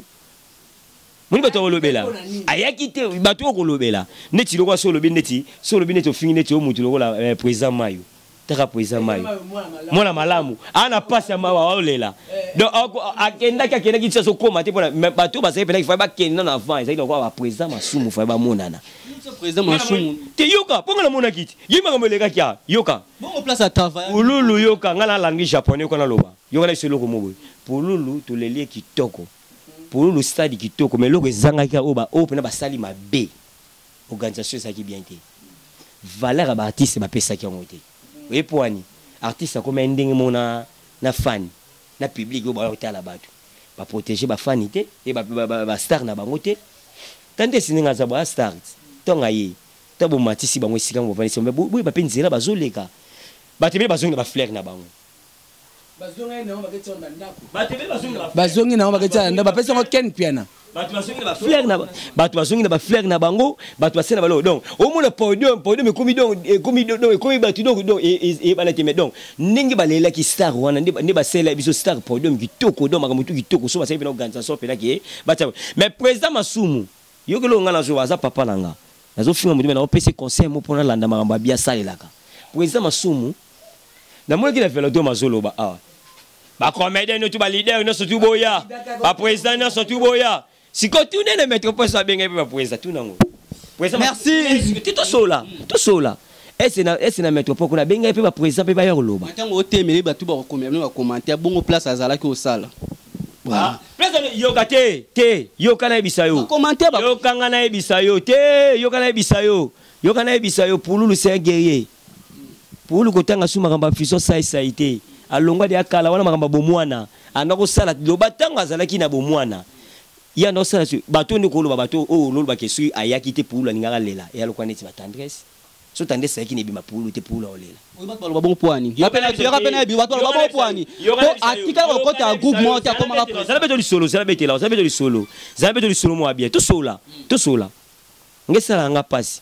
moni bato lo bela ayaki te bato ko lo bela neti lo ko so lo bi neti so lo bi neti o fingi neti o mutu lo ko la président mayo taka président mayo mona malamu ana passe ya mawa olela donc akenda ka kenda kitsa so koma te pona bato ba sai pena ki fa ba kenda na avant sai ko ba président masumu fa ba monana président masumu te yoka ponga na mona kiti yima ko melega kya yoka bon place à travail ululu yoka ngala langue japonais ko na loba yoka na selo ko mobo pululu to lelie kitoko pululu stade kitoko mais loko ezanga ka oba o pena ba sali mabe organisation ça qui bien te valeur ba artiste ba pesa ki ngote et poani artiste comme ndenge mona na fan na public ba hôtel bato ba protéger ba fanité et ba ba star na bango te tande sininga za ba star tonga ye tabo matisi bango sika ngo vanisi mais bo ba penzela bazoleka ba tebe bazonga ba fleur na bango bazonga na ba ketonda ndako ba tebe bazonga bazonga na ba ketonda ndako ba pesa ngo ken piana batu basongi na ba fleur na batu basongi na ba fleur na bango batu basena balo donc au moins le podium podium komi donc komi donc komi batu donc donc et et bana teme donc ningi balela ki star wana ndi ba sela biso star podium ki toko donc makamutu ki toko so ba sai pena organisation pena ki bata mais président Masumu yoke lo ngana zo aza papa nanga nazo finga mutu na O P C conseil mo pona landa makamba bia salelaka président Masumu na mo ki na fela do mazolo ba ah ba comédien no tu ba leader no so tu boya ba président no so tu boya si quand tu n'es le métropole ça bien pour président tout nango merci tout sola tout sola est-ce na est-ce na métropole qu'on a bien pour président pe ba yoloba tango temele ba tu ba commenter ba commenter bongo place azala ki osala voilà président yoka te te yoka na bisayo commenter ba yoka na bisayo te yoka na bisayo yoka na bisayo Pululu c'est un guerrier Pululu kotanga suma kamba fiso sai saité alongwa de akala wana makamba bomwana andako sala loba tanga azala ki na bomwana ya no sala bato ni ko lo bato o lo ba kesu ayaki te Pululu ngaka lela ya lokwa neti ba tendresse so tendresse yaki ne bima Pululu te Pululu olela o ba ba bon poani ya pena ya pena bi ba ba bon poani ko atika ko kota groupe mo ta ko maka ça beto li solo ça beto là ça beto li solo ça beto li solo mo bien tout sola tout sola ngesala nga passe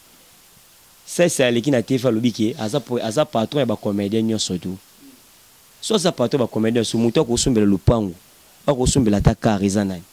ça c'est le qui na te fa lobiki aza aza patron ya ba comédien nyonso tout so za patron ba comédien so muto ko sumbela lupango ba ko sumbela ta kariza nani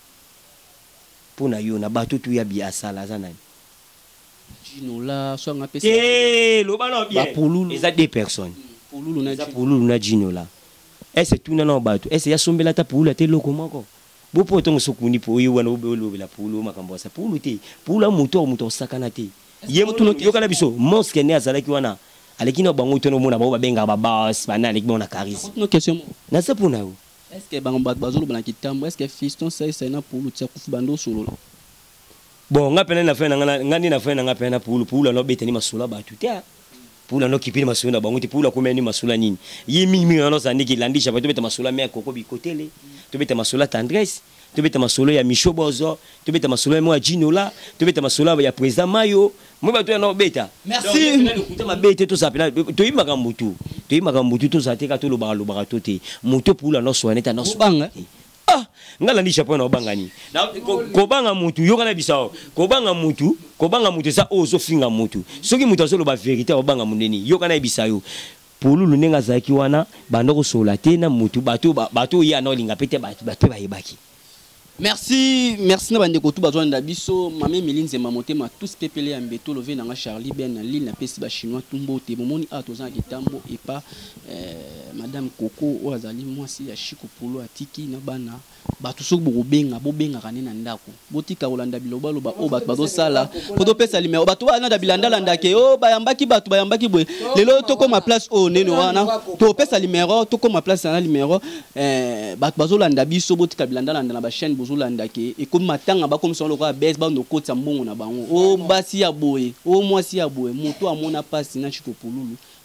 pona yo na bato tu ya bi asala za nani Gino la so nga pesa eh lo ba no bien ba Pululu eza deux personnes Pululu na Pululu na Gino la est-ce tout na no bato est-ce ya sumbela ta Pululu te loko moko bo poto ngosukuni po yo wana obelo la Pululu makambo sa Pululu te Pululu muto muto sakana te ye muto yo kana biso monsque ne azala ki wana aleki na bango to no mona ba benga ba boss bana aleki bona charisme no question na sa pona yo est-ce que bango bat bazolo bana kitambo est-ce que fiston sai sai na Pululu tsa kufu bando solo bon nga pena na fena nga ngani na fena nga pena Pululu Pululu no beteni masula ba tutia Pululu no kipini masula bango ti Pululu ko meni masula nini yimi mi no sa ndiki landisha ba to beta masula me koko bi kotele to beta masula tendresse to beta masolo ya Micho Bozo to beta masolo ya moi Gino la to beta masolo ya président Mayo mo ba to no beta merci to ma beta to sa pena to yima ka mutu to yima ka mutu to sa te ka to lo ba lo ba to te mutu Pululu no so neta no banga ah ngala ndisha pona obangani ko banga mutu yoka na bisao ko banga mutu ko banga mutu sa ozo finga mutu soki mutu azolo ba vérité obanga muneni yoka na bisayo Pululu nenga zaki wana bandoko sola te na mutu bato bato ya no linga pete bato bato ba yebaki. Merci, merci na bande ko tout bazwa nda biso mame Melinze mamotema tous pepele ya mbeto love na Charlie Ben na Lille na pesi ba chinois tumbo te momoni a tozan kitambo et pas euh, madame Coco o azali mwasi ya Chiko Polo atiki na bana batu sok bo benga bo benga kanena ndako botika olanda biloba loba o batu bazo sala poto pesa limero batu wana da bilanda landa ke o bayambaki batu bayambaki bwe lelo toko ma place o neno wana to pesa limero toko ma place na limero euh batu bazo landa biso botika bilanda landa na ba chaîne zolanda ke e comme matanga ba comme ça le quoi baisse ba no kota mbongo na bango o basi ya boye o mwasi ya boye moto amona pasi na Chiko Pululu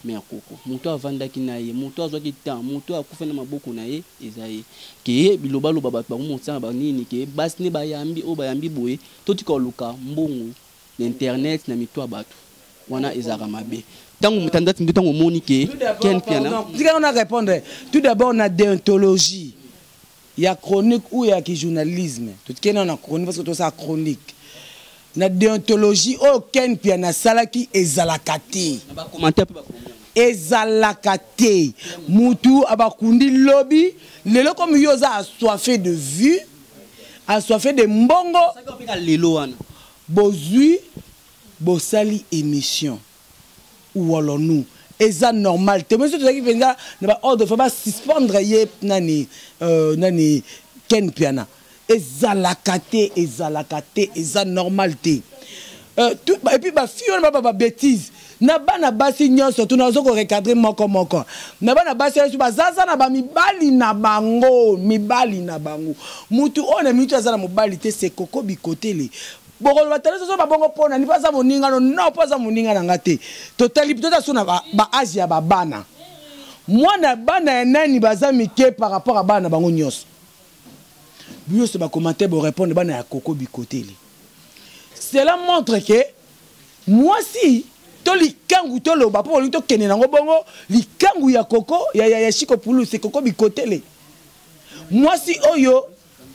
mais akoko moto avandaki na ye moto azwaki temps moto akufa na maboko na ye eza ye ke biloba loba bato bakomotana banini ke basi ne bayambi oyo bayambi boye totika oluka mbongo na internet na mito ya bato wana ezalaka mabe ntango motandati mbi ntango omoni ke ken piana tika on a répondre tout d'abord on a déontologie ya chronique ou ya ki journalisme tout kena on a chronique parce que tout ça chronique na déontologie o ken piana salaki ezalaka te ba commentaire pe ba ezalaka te mutu abakundi lobby lelo comme yo za assoiffé de vue assoiffé de mbongo lelo wana bozui bosali émission ou alors nous eza normal te monsieur tozaki penza na ba ordre fa ba suspendre ye nani euh nani ken piana ezalaka te ezalaka te eza normal te euh tout et puis ba fille on ba ba bêtise na bana basi nyonso tu nazo ko recadrer moko moko na bana basi yesu bazaza na ba mibali na bango mibali na bango mutu on a mutu azana mobali te c'est koko bikotele boko batala so ba bongo pona ni baza moninga no no paza moninga na ngate totali tota sona ba, ba Asia ba bana mwana bana nani baza mike par rapport à bana bango nyonso bio se ba commenter bo répondre bana ya koko bikotele cela montre que moi si to likangu to loba po li to kene nango bongo likangu ya koko ya ya, ya Chiko Pulu c'est koko bikotele moi si oyo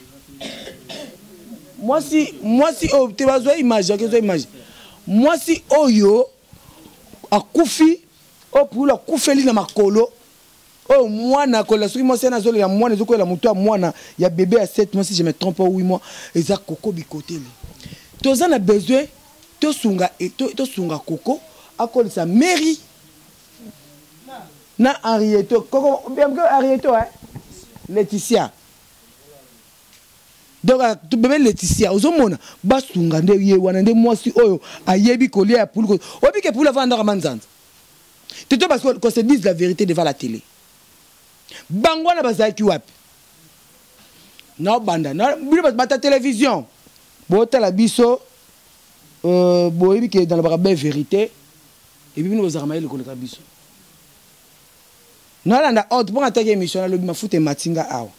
moi si moi si oh tu vas voir image que image moi si oyo akufi o Pulu akufeli na makolo oh mwana kola soki moi c'est na zolo ya mwana zoko la muto ya mwana ya bébé à sept mois si je me trompe pas huit mois eza koko bikotele toza na besoin to sunga et to, to sunga koko akoli sa mairie na Henrietto koko bien que Henrietto hein Laetitia donc tu bébé Laetitia ozomona basunga nde ye wana nde mwasi oyo ayebi kolia ya Pulu obi ke Pulu avanda manzanza tito parce qu'on se dise la vérité devant la télé bangwana bazaki wapi na banda na bino bata télévision bota la biso euh boyebi ke dans la belle vérité et puis nous vous armailler le koleka biso na landa ordre pour attaquer émission na lobi mafuta matinga awa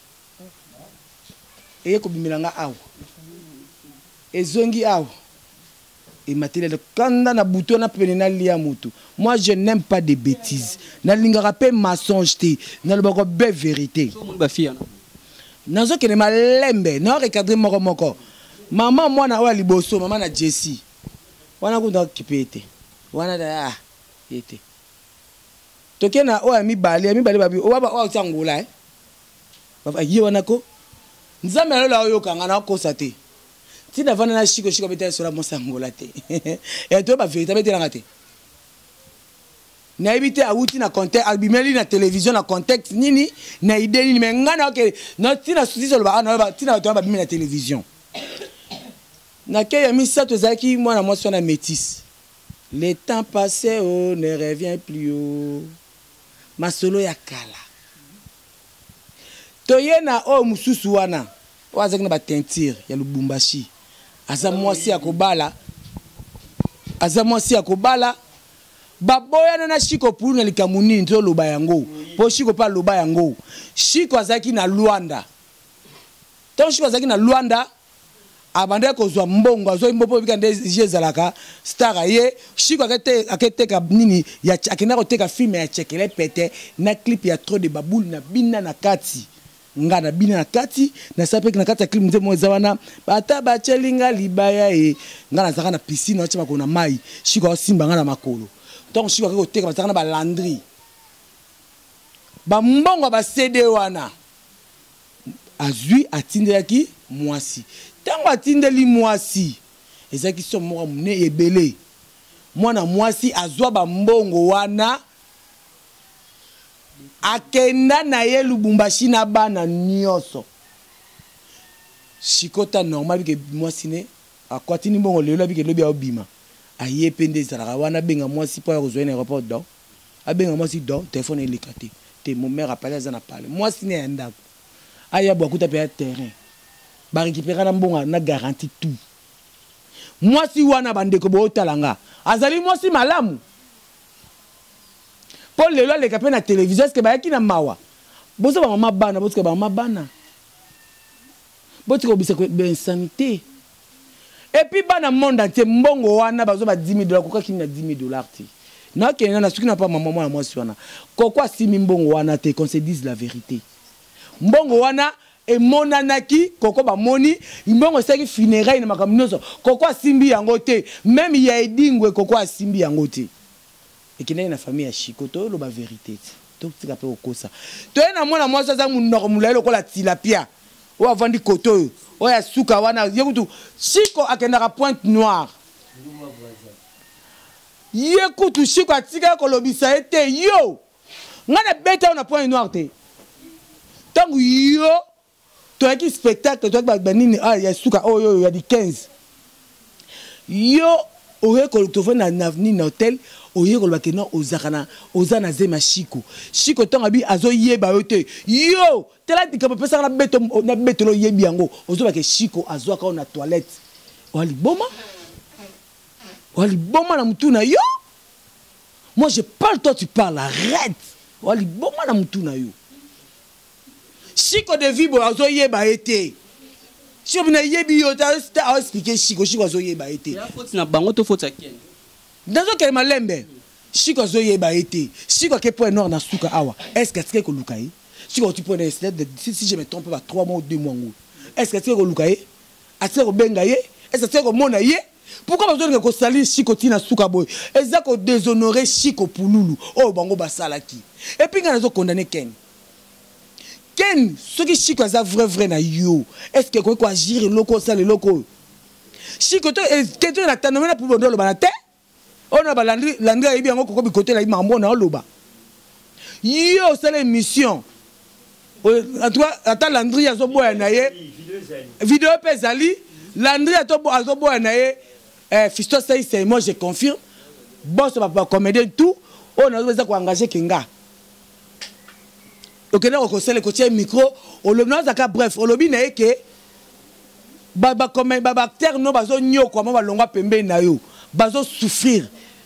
et ko bimilanga awa ezongi awa et matériel kanda na bouton na penena lia mutu moi je n'aime pas des bêtises na lingara pe mensonge te na le bako belle vérité ba fia nazo kene malembe na recadrer moko moko maman mwana wa liboso maman na Jessie wana kunda kipete wana da ah yete tokena o ami bali ami bali babi o baba o tsangola eh baba yi wana ko nzambe la oyo kanga na ko sate ti na vana na Chiko Chiko beta sur la mosangola te et to ba vérité beta na te na ibite awuti na contexte albimeli na télévision na contexte nini na idée nini mais ngana ke na ti na susi sur ba na ti na to ba bimi na télévision na ke ya misa to zaki mwana mwasi na métis. Le temps passé oh, ne revient plus oh. Masolo ya kala toyena o mususu wana wazaki na ba teinture ya Lubumbashi aza mwasi ya kobala aza mwasi ya kobala baboya na Chiko Pulu na likamuni nto loba yango po Chiko pa loba yango Chiko azaki na Luanda to Chiko azaki na Luanda abanda kozwa mbongo azo mbombo bikande jezalaka star ye Chiko akete aketeka nini ya akena koteka film ya chekele pete na clip ya trop de baboule na bina na kati nga na bina na kati na sapeki na kati ya clip mzee moza wana bata bachelinga libaya e nga na zaka na piscine wacha makona mai Chiko asimba nga na makolo donc Chiko akoteka bataka na ba landry ba mbongo ba C D wana azui atindelaki mwasi tango atindeli mwasi ezaki so moko mune ebele mwana mwasi azwa ba mbongo wana akenda na ye Lubumbashi na bana nyonso Chikota normal ke mwasi ne akwatini mbongo lelo bike lobi obima aye pende zalaka wana benga mwasi po ya kozwa na aéroport do abenga mwasi do téléphone elikate te mon mère appelé azana parler mwasi ne ndako aya bwa kuta pe terrain ba récupérer na mbonga na garantie tout mwasi wana bandeko bo talanga azali mwasi malamu Paul lelo le kapé na télévision est-ce que ba ki na mawa bozo ba mama bana bozo ba mama bana bozo ko bisa ko insanité et puis bana monde entier mbongo wana bazo ba dix mille dollars koka ki na dix mille dollars ti na ke na suki na pas maman moi moi wana kokwa six mille mbongo wana te qu'on se dise la vérité mbongo wana et monanaki koko ba moni mbongo saki funérailles na makamnoso kokwa simbi yango te même ya edingwe kokwa simbi yango te et qui na famille ya Chikoto lo ba vérité donc tu capé okosa to na mwana moi ça mu normula lo ko la tilapia o avandi koto o ya suka wana yekutu Chiko akendaka pointe noire yekutu Chiko atika ko lobisa ete yo ngana beta na pointe noire te tangu yo to aki spectacle to ba banini ah ya suka oh yo ya di quinze yo oye ko to na avenue na hôtel oye ko ba keno ozakana ozana zema Chiko Chiko tonga bi azo yeba yote yo tela dika pesa na beto na beto lo yebi yango ozo ba ke Chiko azo ka na toilette wali boma wali boma na mutuna yo moi je parle toi tu parles arrête wali boma na mutuna yo Chiko de vibo azo yeba ete Chiko na yebi yo ta expliquer Chiko Chiko azo yeba ete ya faute na bango to faute ken Dans quel malembe Chiko zo yeba ete Chiko ke point noir na suka awa est-ce que tu ko lukai Chiko tu point si si je me trompe pas trois mois ou deux mois est-ce que tu ko lukai est-ce que benga ye est-ce que tu ko mona ye pourquoi besoin que ko sali Chiko tina suka boy est-ce que déshonorer Chiko pululu oh bango basalaki et puis ngana zo condamner Ken Ken ce qui Chiko za vrai vrai na yo est-ce que ko ko agir loko sale loko Chiko to Ken to na tanomena pour bondo lo banate on a landri landri a bien encore comme côté là il m'a bon dans l'oba yo c'est l'émission en tout cas attends landri a zo boya na ye vidéo pezali landri a to a zo boya na ye eh fisto say c'est moi je confirme boss papa comédien tout on a besoin ko engager kinga ok na ko sele ko tie micro o le non zaka bref o lobi na ye ke baba comme baba acteur no bazo nyoko ma balongwa pembe na yo bazo souffrir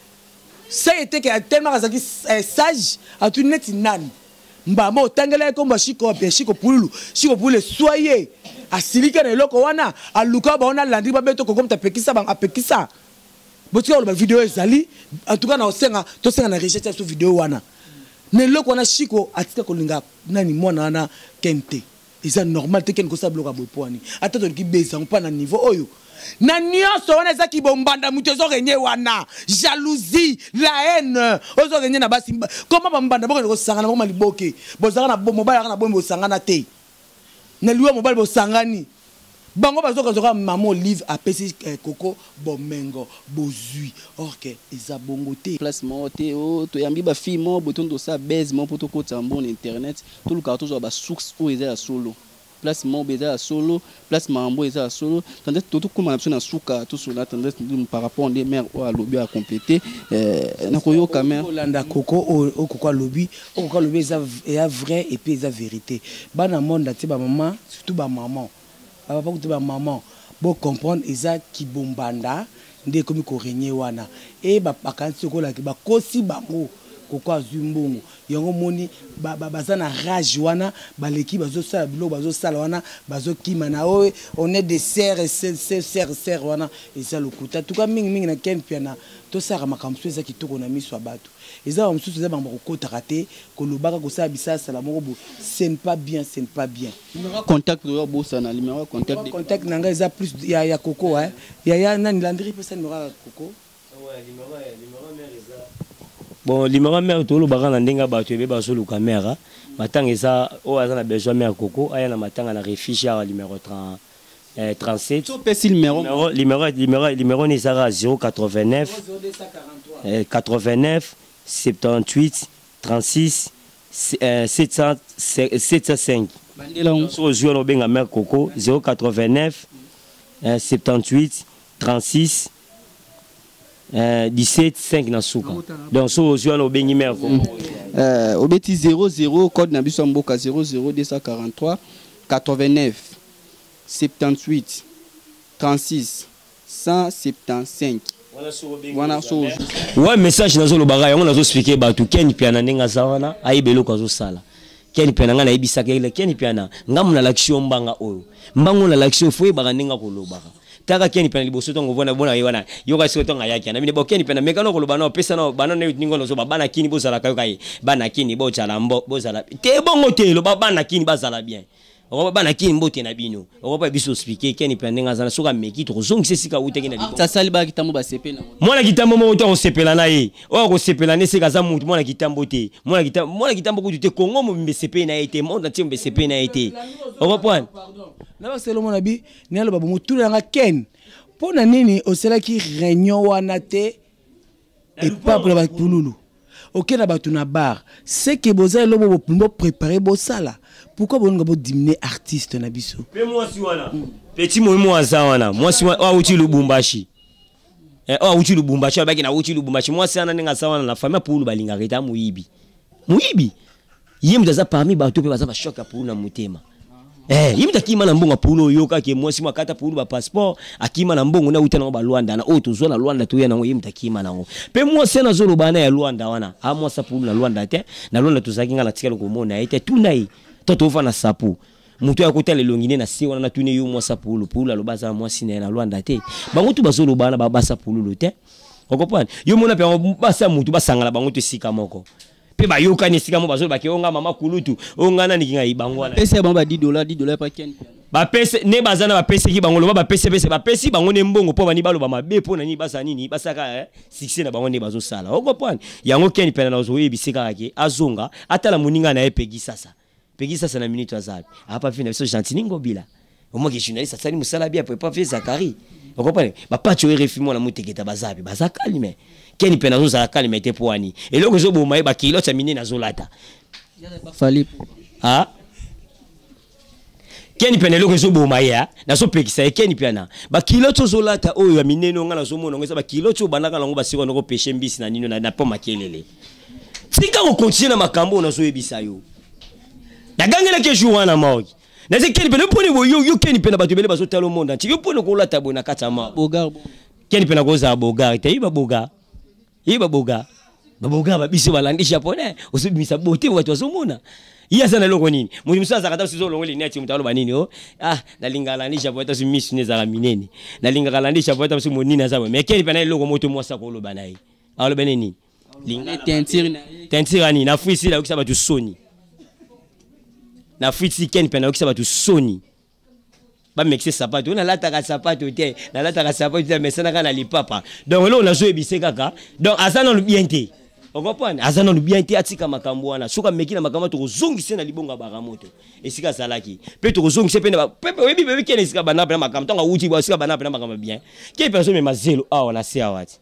ça était que tellement azaki sage à tout net nan mbama otangela ko mba Chiko pe Chiko pululu Chiko pulule soyez asilika na loko wana aluka ba ona landi ba beto ko comme ta pekisa ba apekisa botika lo ba vidéo ezali en tout cas na osenga to senga na recherche sur vidéo wana ne loko wana Chiko atika ko linga nani mwana na kente c'est normal te ken ko sa bloka bopoani ata to ki beza on pas na niveau oyo na nyonso wana eza ki bombanda mutu ezo renye wana jalousie la haine ozo renye na basi comment bombanda boko ko sangana ko maliboke bozanga na bombo bala na bombo sangana te na liwa mobile bo sangani bango bazoka zoka maman Olive apesi koko bomengo bozui orke eza bongo te placement te o to yambi ba fille mo botondo sa baise mo poto ko tambon internet tout le carton zo ba source o eza solo placement beza solo placement mbo eza solo tandis tout tout comme na suka tout sur la tendance par rapport des mères au lobby à compléter euh na koyo kamera landa koko o koko lobby o koko lobby eza est vrai et puis eza vérité bana monde ati ba maman surtout ba maman ba papa ko ba maman bo comprendre eza ki bombanda nde komi ko régner wana et ba pakanti ko la ki ba kosi bango koko azumbongo yango moni bazana rage wana baleki bazo sala bilo bazo sala wana bazo kima na o on est des serres serres serres serres wana et ça le kuta tout cas mingi mingi na ken piana to sara makamso eza kitoko na miso bato eza msusu eza bambo ko raté ko lobaka ko sala bisa sala moko bo ce n'est pas bien ce n'est pas bien numéro contact pour bossa na numéro contact contact nanga eza plus ya ya koko hein ya ya nani landri pesa numéro koko ouais numéro numéro mère eza bon numéro mère to lo bakana ndenga bato ebe baso lu caméra matanga eza o azana besoin mère koko aya na matanga na réfugié à numéro trente trente-sept to pesi numéro numéro numéro numéro ni sera zéro quatre-vingt-neuf quatre-vingt-neuf soixante-dix-huit trente-six sept cent cinq bandela on so zo lo benga mère koko zéro quatre-vingt-neuf soixante-dix-huit trente-six Euh, dix-sept cinq na suka donc so zo no bengi mère ko euh obeti zéro zéro code na biso mboka zéro zéro deux cent quarante-trois quatre-vingt-neuf soixante-dix-huit trente-six cent soixante-quinze wana so ouais message nazo lobaka yango nazo expliquer bato Ken Piana ndenga zawana ayebelo ko sala Ken Piana nga na yebisaka ile Ken Piana ngamu na l'action mbanga oyo mbango na l'action foi baka ndenga ko lobaka taka Ken Piana liboso to ngovona bona yona yoka soto nga yaki na mine bo Ken Piana mekano ko lobana pesa na bana ne ningo no so bana kini bo zala kayo kai bana kini bo zala mbo bo zala te bongo te lo bana kini bazala bien oba bana kini mbote na bino oba biso expliquer Ken Piana nga zana soka meki to zongi sika uteki na libo ça sali ba kitambo ba sepe na mwana kitambo mo to sepela na ye o ko sepela ne sika za mutu mwana kitambo te mwana kitambo mwana kitambo ko te Kongo mo mbe sepe na ete monde entier mbe sepe na ete oba point na ba selo mona bi ni alo babu mutu nga Ken pona nini osela ki réunion wana te et pas pour la pululu OK na batu na bar c'est que boza lobo bo plumbo préparer bo sala pourquoi bon ngabo diminuer artiste na biso pe moi si wana petit moi moi za wana moi si wa uti Lubumbashi eh wa uti Lubumbashi abaki na uti Lubumbashi moi si ana ninga sawana na famille pulu balinga reta muibi muibi yim daza parmi bato pe baza ba choc pulu na mutema eh yim takima na mbongo pulu yoka ke moi si moi kata pulu ba passeport akima na mbongo na uta na ba Luanda na oto zo na Luanda to yana yim takima na ngo pe moi si na zo lobana ya Luanda wana a moi sa pulu na Luanda te na Luanda to zaki nga na tikelo ko mona ete tunai toto va na sapu mutu ya kota le longine na si wana na tune yo moi sapu lu pula lo baza moi sine na Luanda te bango tu bazo lo bana ba basa pulu lu te o comprendre yo mona pe basa mutu basangala bango to sika moko pe ba yoka ni sika mo bazo ba ke onga mama kulutu onga na nikinga ibango wana pesa ba dix dollars dix dollars pa Ken ba pesa ne bazana ba pesa ki bango lo ba pesa pesa ba pesa bango ne mbongo po bani balo ba mabe po na ni basa nini basaka eh succès na bango ne bazo sala o comprendre yango Ken Piana na zo yebisika ke azonga atala muninga na epegi sasa Pegi ça c'est la minute azabi. A pas fini so gentil ningo bila. Au moins que journaliste ça ni musala bien pour pas faire Zakari. Vous comprenez? Ba pas tu refi moi na muteketa bazabi. Bazakali mais. Ken Piana zo zakali mais te poani. Et loko zo bo mai ba kilo cha mine na zolata. Fali. Ah. Ken Piana loko zo bo mai ya. Na so peki ça Ken Piana. Ba kilo to zolata oyo ya mine no nga na zo mona ngeza ba kilo to banaka lango ba siko no ko pêcher mbisi na nino na na po makelele. Sika ko continue na makambo na zo yebisa yo. Na gangela ke jouana mogi na ze Ken Piana pone yo yo Ken Piana bato bele bazo talo monde entier yo pone ko la tabo na kata ma bogar Ken Piana ko za bogar te iba boga iba boga ba boga ba biso balandi japonais osubimisa bote watu wazomona iya sana loko nini muri musaza kata sizo longoli neti mutalo banini o ah na lingala ni japonais tasu miss ne za minene na lingala ni japonais tasu monina za mais Ken Piana loko moto mwasa ko lo banai alo beneni linga tentire na tentire ni na fuisi la ukisa batu soni na fiti Ken Piana okisa batu soni ba mixer sapato na lata ka sapato te na lata ka sapato te mesana kana lipapa donc là on a joué bise kaka donc azana lu bien te on comprend azana lu bien te atika makambo wana soka meki na makambo to zongise na libonga baramoto esika salaki pe to zongise pe na pe webi bebe Ken esika bana pe na makambo tonga uti ba esika bana pe na makambo bien Ken Piana so me mazelo ah on a se awati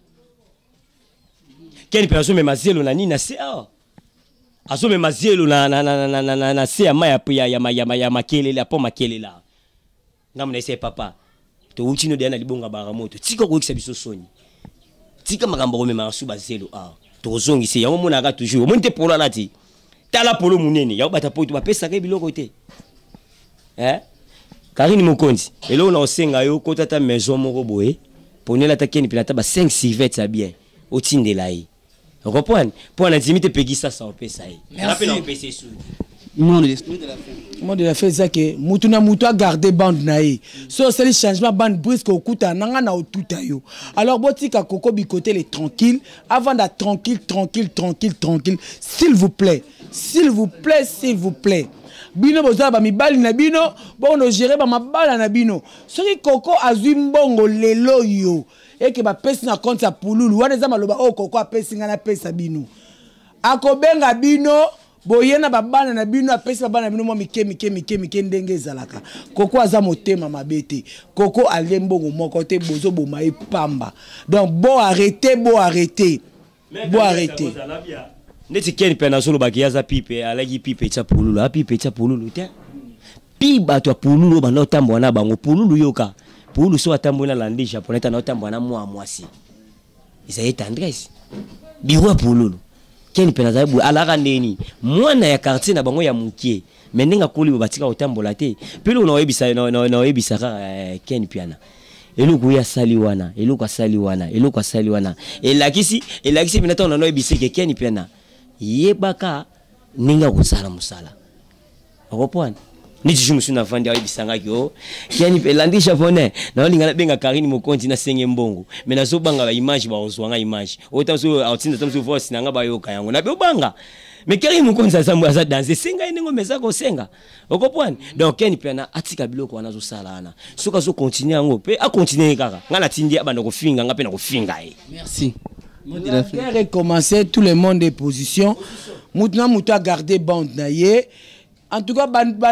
Ken Piana so me mazelo na ni na se ah aso me mazelo na na na na na na na se ya maya ya ya ya ya makele la po makele la ngamna ese papa to uchino de na libonga baramoto tika ko ekisa biso soni tika makambo ko me masu bazelo ah to zongi se yango mona ka toujours monte polo lati tala polo munene ya bata poto ba pesa ke biloko te eh Karine Mokonzi elo na osenga yo ko tata maison moko boye ponela ta Ken Piana ta ba cinq civettes ça bien o tindela yi. Vous comprenez? Pour la limite pegi ça ça opesa yi. Rappel on pesa sous. Non, le l'esprit de la fin. Moi de la fait ça que mutuna mutu a garder bande nae. So c'est le changement bande brisque au kuta nanga na otuta yo. Alors botika koko bikoté les tranquille avant d'être tranquille tranquille tranquille tranquille s'il vous plaît. S'il vous plaît, s'il vous plaît. Bino boza ba mibali na bino, bon no gérer ba mabala na bino. Soki koko azui mbongo lelo yo. Et que ba pesi na compte ya pululu wana za maloba o koko apesi nga na pesa bino akobenga bino boyena babana na bino apesi babana na bino mo mike mike mike mike ndenge ezalaka koko aza motema mabete koko alembongo moko te bozo boma pamba donc bon arrêter bon arrêter bon arrêter neti Ken Piana solo bakiaza pipe alagi pipe cha pululu a pipe cha pululu te pi bato ya pululu bana tambo na bango pululu yoka Pulu so atambola landi japonais na otambola mwa mwasi. Isa yeta Andres. Biwa pululu. Ken Piana za bu alaka ndeni. Mwana ya quartier na bango ya mukie. Menenga koli batika otambola te. Pelo na webisa na na webisa ka Ken Piana. eloko ya sali wana eloko asali wana eloko asali wana elakisi elakisi binata on a biseke keni pena yebaka ninga kusala musala okopwana ni tishumusu na vandi bisanga kyo keni pelandi japonais na linga benga Karine Mokonzi na senge mbongo mena zo banga ba image ba ozwanga image otazo outinda tamso voice nanga ba yoka yango na be banga mais Karine Mokonzi asambu aza danser senga ndingo meza ko senga okopwana donc keni pena atika biloko wana zo salana soka zo continuer yango pe a continuer kaka ngana tindi abanda ko finga nga pe na ko finga e merci. La guerre est commencée, tout le monde est position. Maintenant, Mouta a gardé bande naïe. En tout cas,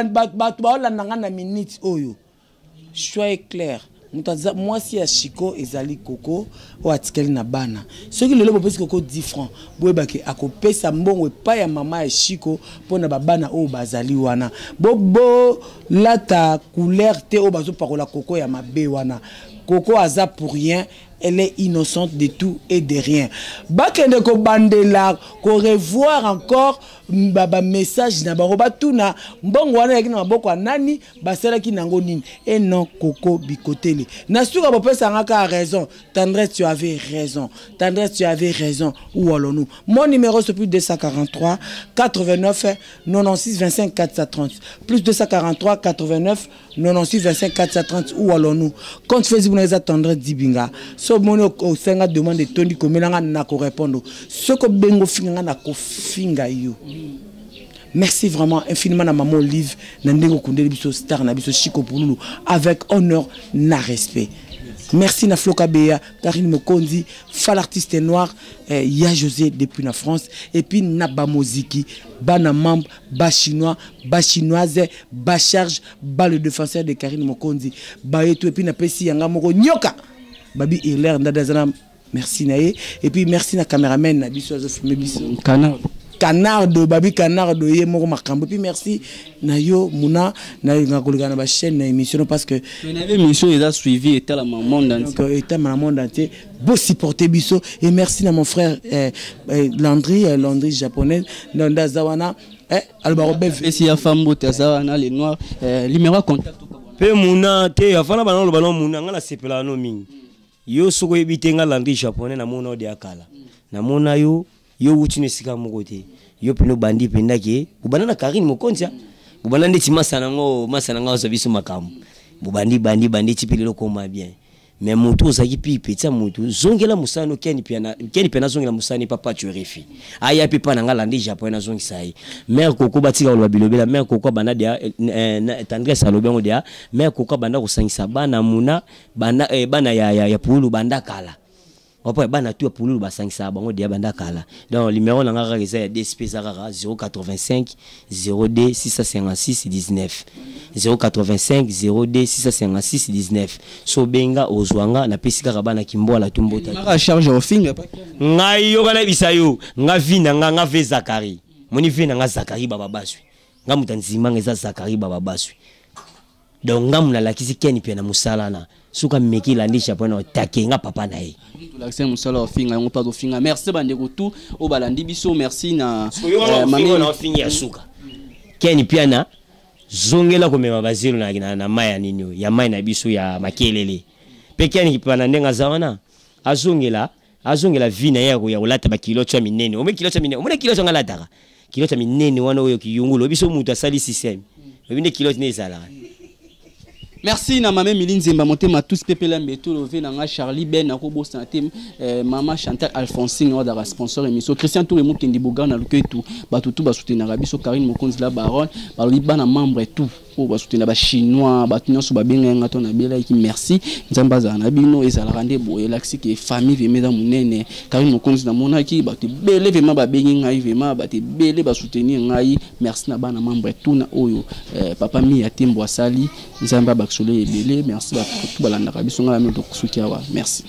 la minute oyo. Soyez clair. Moi, si à Chico et Zali Coco, ou à Tikali Nabana. Ce qui le lobe parce que dix francs. Bouébake, à copier sa mbon, ou pas ya maman et Chico, pour na babana ou bazali wana. Bobo, là ta couleur, te ou bazo parola Coco ya mabe wana. Coco aza pour rien. Elle est innocente de tout et de rien. Bakende ko bandela ko revoir encore baba message na baroba tuna mbongo wana yakina maboko nani basala ki nango nini et non Coco Bikotele. Na suka bo pesa ngaka a raison. Tendresse tu avais raison. Tendresse tu avais raison. Où allons-nous? Mon numéro c'est plus deux cent quarante-trois quatre-vingt-neuf quatre-vingt-seize vingt-cinq quatre cent trente. Plus deux cent quarante-trois quatre-vingt-neuf quatre-vingt-seize vingt-cinq quatre cent trente. Où allons-nous? Quand Facebook nous a tendresse dibinga. So mono o senga demande de tondi komelanga na ko répondre. Ce que bengo finga na ko finga yo. Merci vraiment infiniment à maman Olive Nandego Koundeli biso star na biso Chico Pululu avec honneur na respect. Merci na Floka Beya, Karine Mokonzi, Fal artiste noir, eh, Ya José depuis la France et puis Naba Moziki, Bana membre, Ba chinois, Ba chinoise, Ba charge, Ba le défenseur de Karine Mokonzi, Ba et tout et puis na Pessi Yanga Moko Nyoka. Babi Irler Ndadazana, merci nae et puis merci na caméraman na biso zo filmer biso. Canard. Canard de Babi Canard de Yemoro Makambo. Puis merci Nayo Mouna na ngakoliga na ba chaîne na émission parce que on avait émission il a suivi était la monde entier. Donc était la monde entier beau supporter biso et merci à mon frère eh, eh, Landry eh, Landry japonais Nanda Zawana eh Albaro Bev et si ya fambo Zawana les noirs eh, numéro contact pe Mouna te afana bana lo bana Mouna ngala sepela no mingi yo soko ebitenga Landry japonais na mona de akala na mona yo yo wuti nesika mokote yo pino bandi penda ke bubana na Karine Mokonzi bubana ndeti masana ngo masana ngo zabiso makamu bubandi bandi bandi tipili lo koma bien mais moto ozaki pi petsa moto zongela musano keni piana keni piana zongela musani papa tu refi aya pe pa nga Landry japonais na zongi sai mère Coco batika lo bilobela mère Coco bana dia Tendresse alobengo dia mère Coco banda ko sangisa bana muna bana bana ya ya Pululu banda kala. Après, bana tu pour nous basangisa bango dia banda kala. Donc numéro na ngaka eza D S P zara zéro quatre-vingt-cinq zéro deux six cent cinquante-six dix-neuf zéro quatre-vingt-cinq zéro deux six cent cinquante-six dix-neuf. So benga ozwanga na pesika bana kimbola tumbota. Ngaka charge au finger pas. Ngai yo kana bisayo, nga vina nga nga ve Zakari. Moni vina nga Zakari baba baswi. Nga mutanzima ngeza Zakari baba baswi. Donc nga muna lakisi keni pia na musalana. Suka meki Landry japonais otake nga papa na ye. L'accès musala ofinga ngo pas ofinga. Merci bandeko tout au balandi biso merci na mami na ofinga suka. Keni pia na zongela komema bazilo na na maya ninyo ya mai na biso ya makelele. Pe keni pia na ndenga zawana azongela azongela vina yako ya ulata ba kilo cha minene. Ome kilo cha minene. Ome kilo cha ngalata. Kilo cha minene wana oyo kiyungulo biso mutu asali système. Obinde kilo ne sala. Merci na maman Miline Zemba motema tous pepela mbeto lové na nga Charlie Ben na ko bossa tem maman Chantal Alphonsine wa da sponsor émission Christian Touré Mukendi Boga na luketu batutu ba soutenir biso Karine Mokonzi la baronne ba libana membre tout o ba soutenir ba chinois ba tunyoso ba benga ngato na bela ki merci nzamba za na bino ezala rande boye laxi ke famille vemeza munene Karine Mokonzi na monaki ba te bele vema ba bengi ngai vema ba te bele ba soutenir ngai merci na bana membre tout na oyo papa mi ya tembo asali nzamba ba Belé, merci à tout le monde. Merci.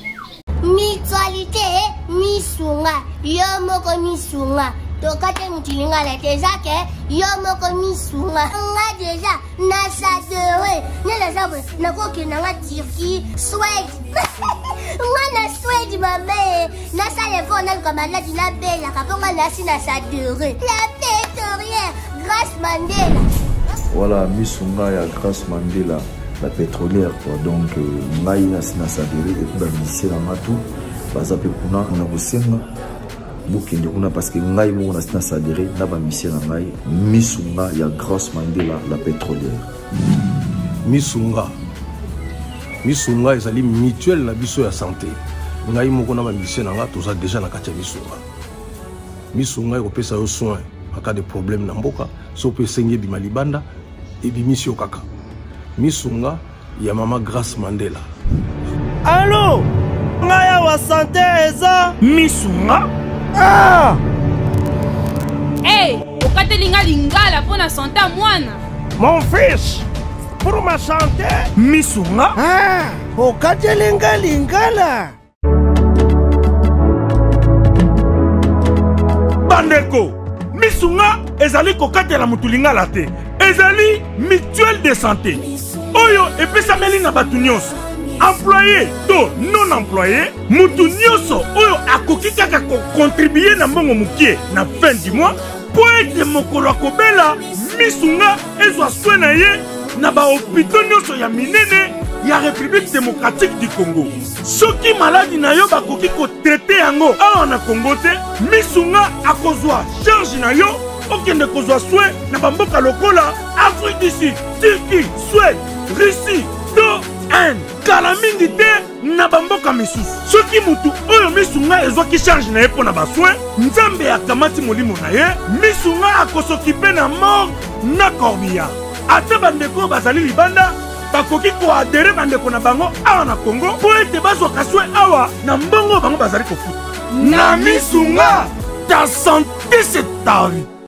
Mutualité, misunga, yomoko misunga. Tokate mutilinga la tezake, yomoko misunga. Nga déjà, nasa dewe. Nela zabu, nakoki nanga Turquie, Suède. Nga na Suède mame. Nasa levo na kamala dina bella, kaponga nasi nasa dewe. La pétorière, grâce Mandela. Voilà, Missunga ya Grace Mandela, la pétrolière quoi. Donc ngai na sina sadiri et puis ba musicien na matu baza pe kuna na kosenga bokende kuna parce que ngai mo na sina sadiri na ba musicien na ngai Misunga ya Grace Mandela la pétrolière. Misunga Misunga ezali mutuelle na biso ya santé. Ngai moko na ba musicien na nga toza déjà na kati ya Misunga. Misunga ekopesa yo soin en cas de problème na mboka so pe sengi bima libanda et bimisi kaka. Misunga ya mama Grace Mandela. Allô ngaya wa santé eza Misunga. Ah hey, okatelinga lingala pona santé mwana. Mon fils, pour ma santé Misunga. Ah, okatelinga lingala. Bandeko, Misunga ezali kokatela mutu lingala te. Ezali mutuelle de santé. Oyo epesameli na batu nyonso. Employé to non employé, mutu nyonso oyo akoki kaka ko contribuer na mbongo mukie na fin du mois po ete mokolo akobela Misunga ezwa soin na ye na ba hôpitaux nyonso ya minene ya République démocratique du Congo. Soki maladi na yo bakoki ko traiter yango awa na Congo te, Misunga akozwa charge na yo okende kozwa soin na bamboka lokola Afrique du Sud, Turquie, Suède, Russie, to Inde. Kala mingi te na bamboka misusu. Soki mutu oyo Misunga ezwaki charge na ye pona basoin, Nzambe akamati molimo na ye, Misunga akosokipe na mort na corbillard. Ate bandeko bazali libanda bakoki koadere bandeko na bango awa na Congo po ete bazwaka soin awa na mbongo bango bazali kofuta. Na Misunga, ta santé c'est ta vie.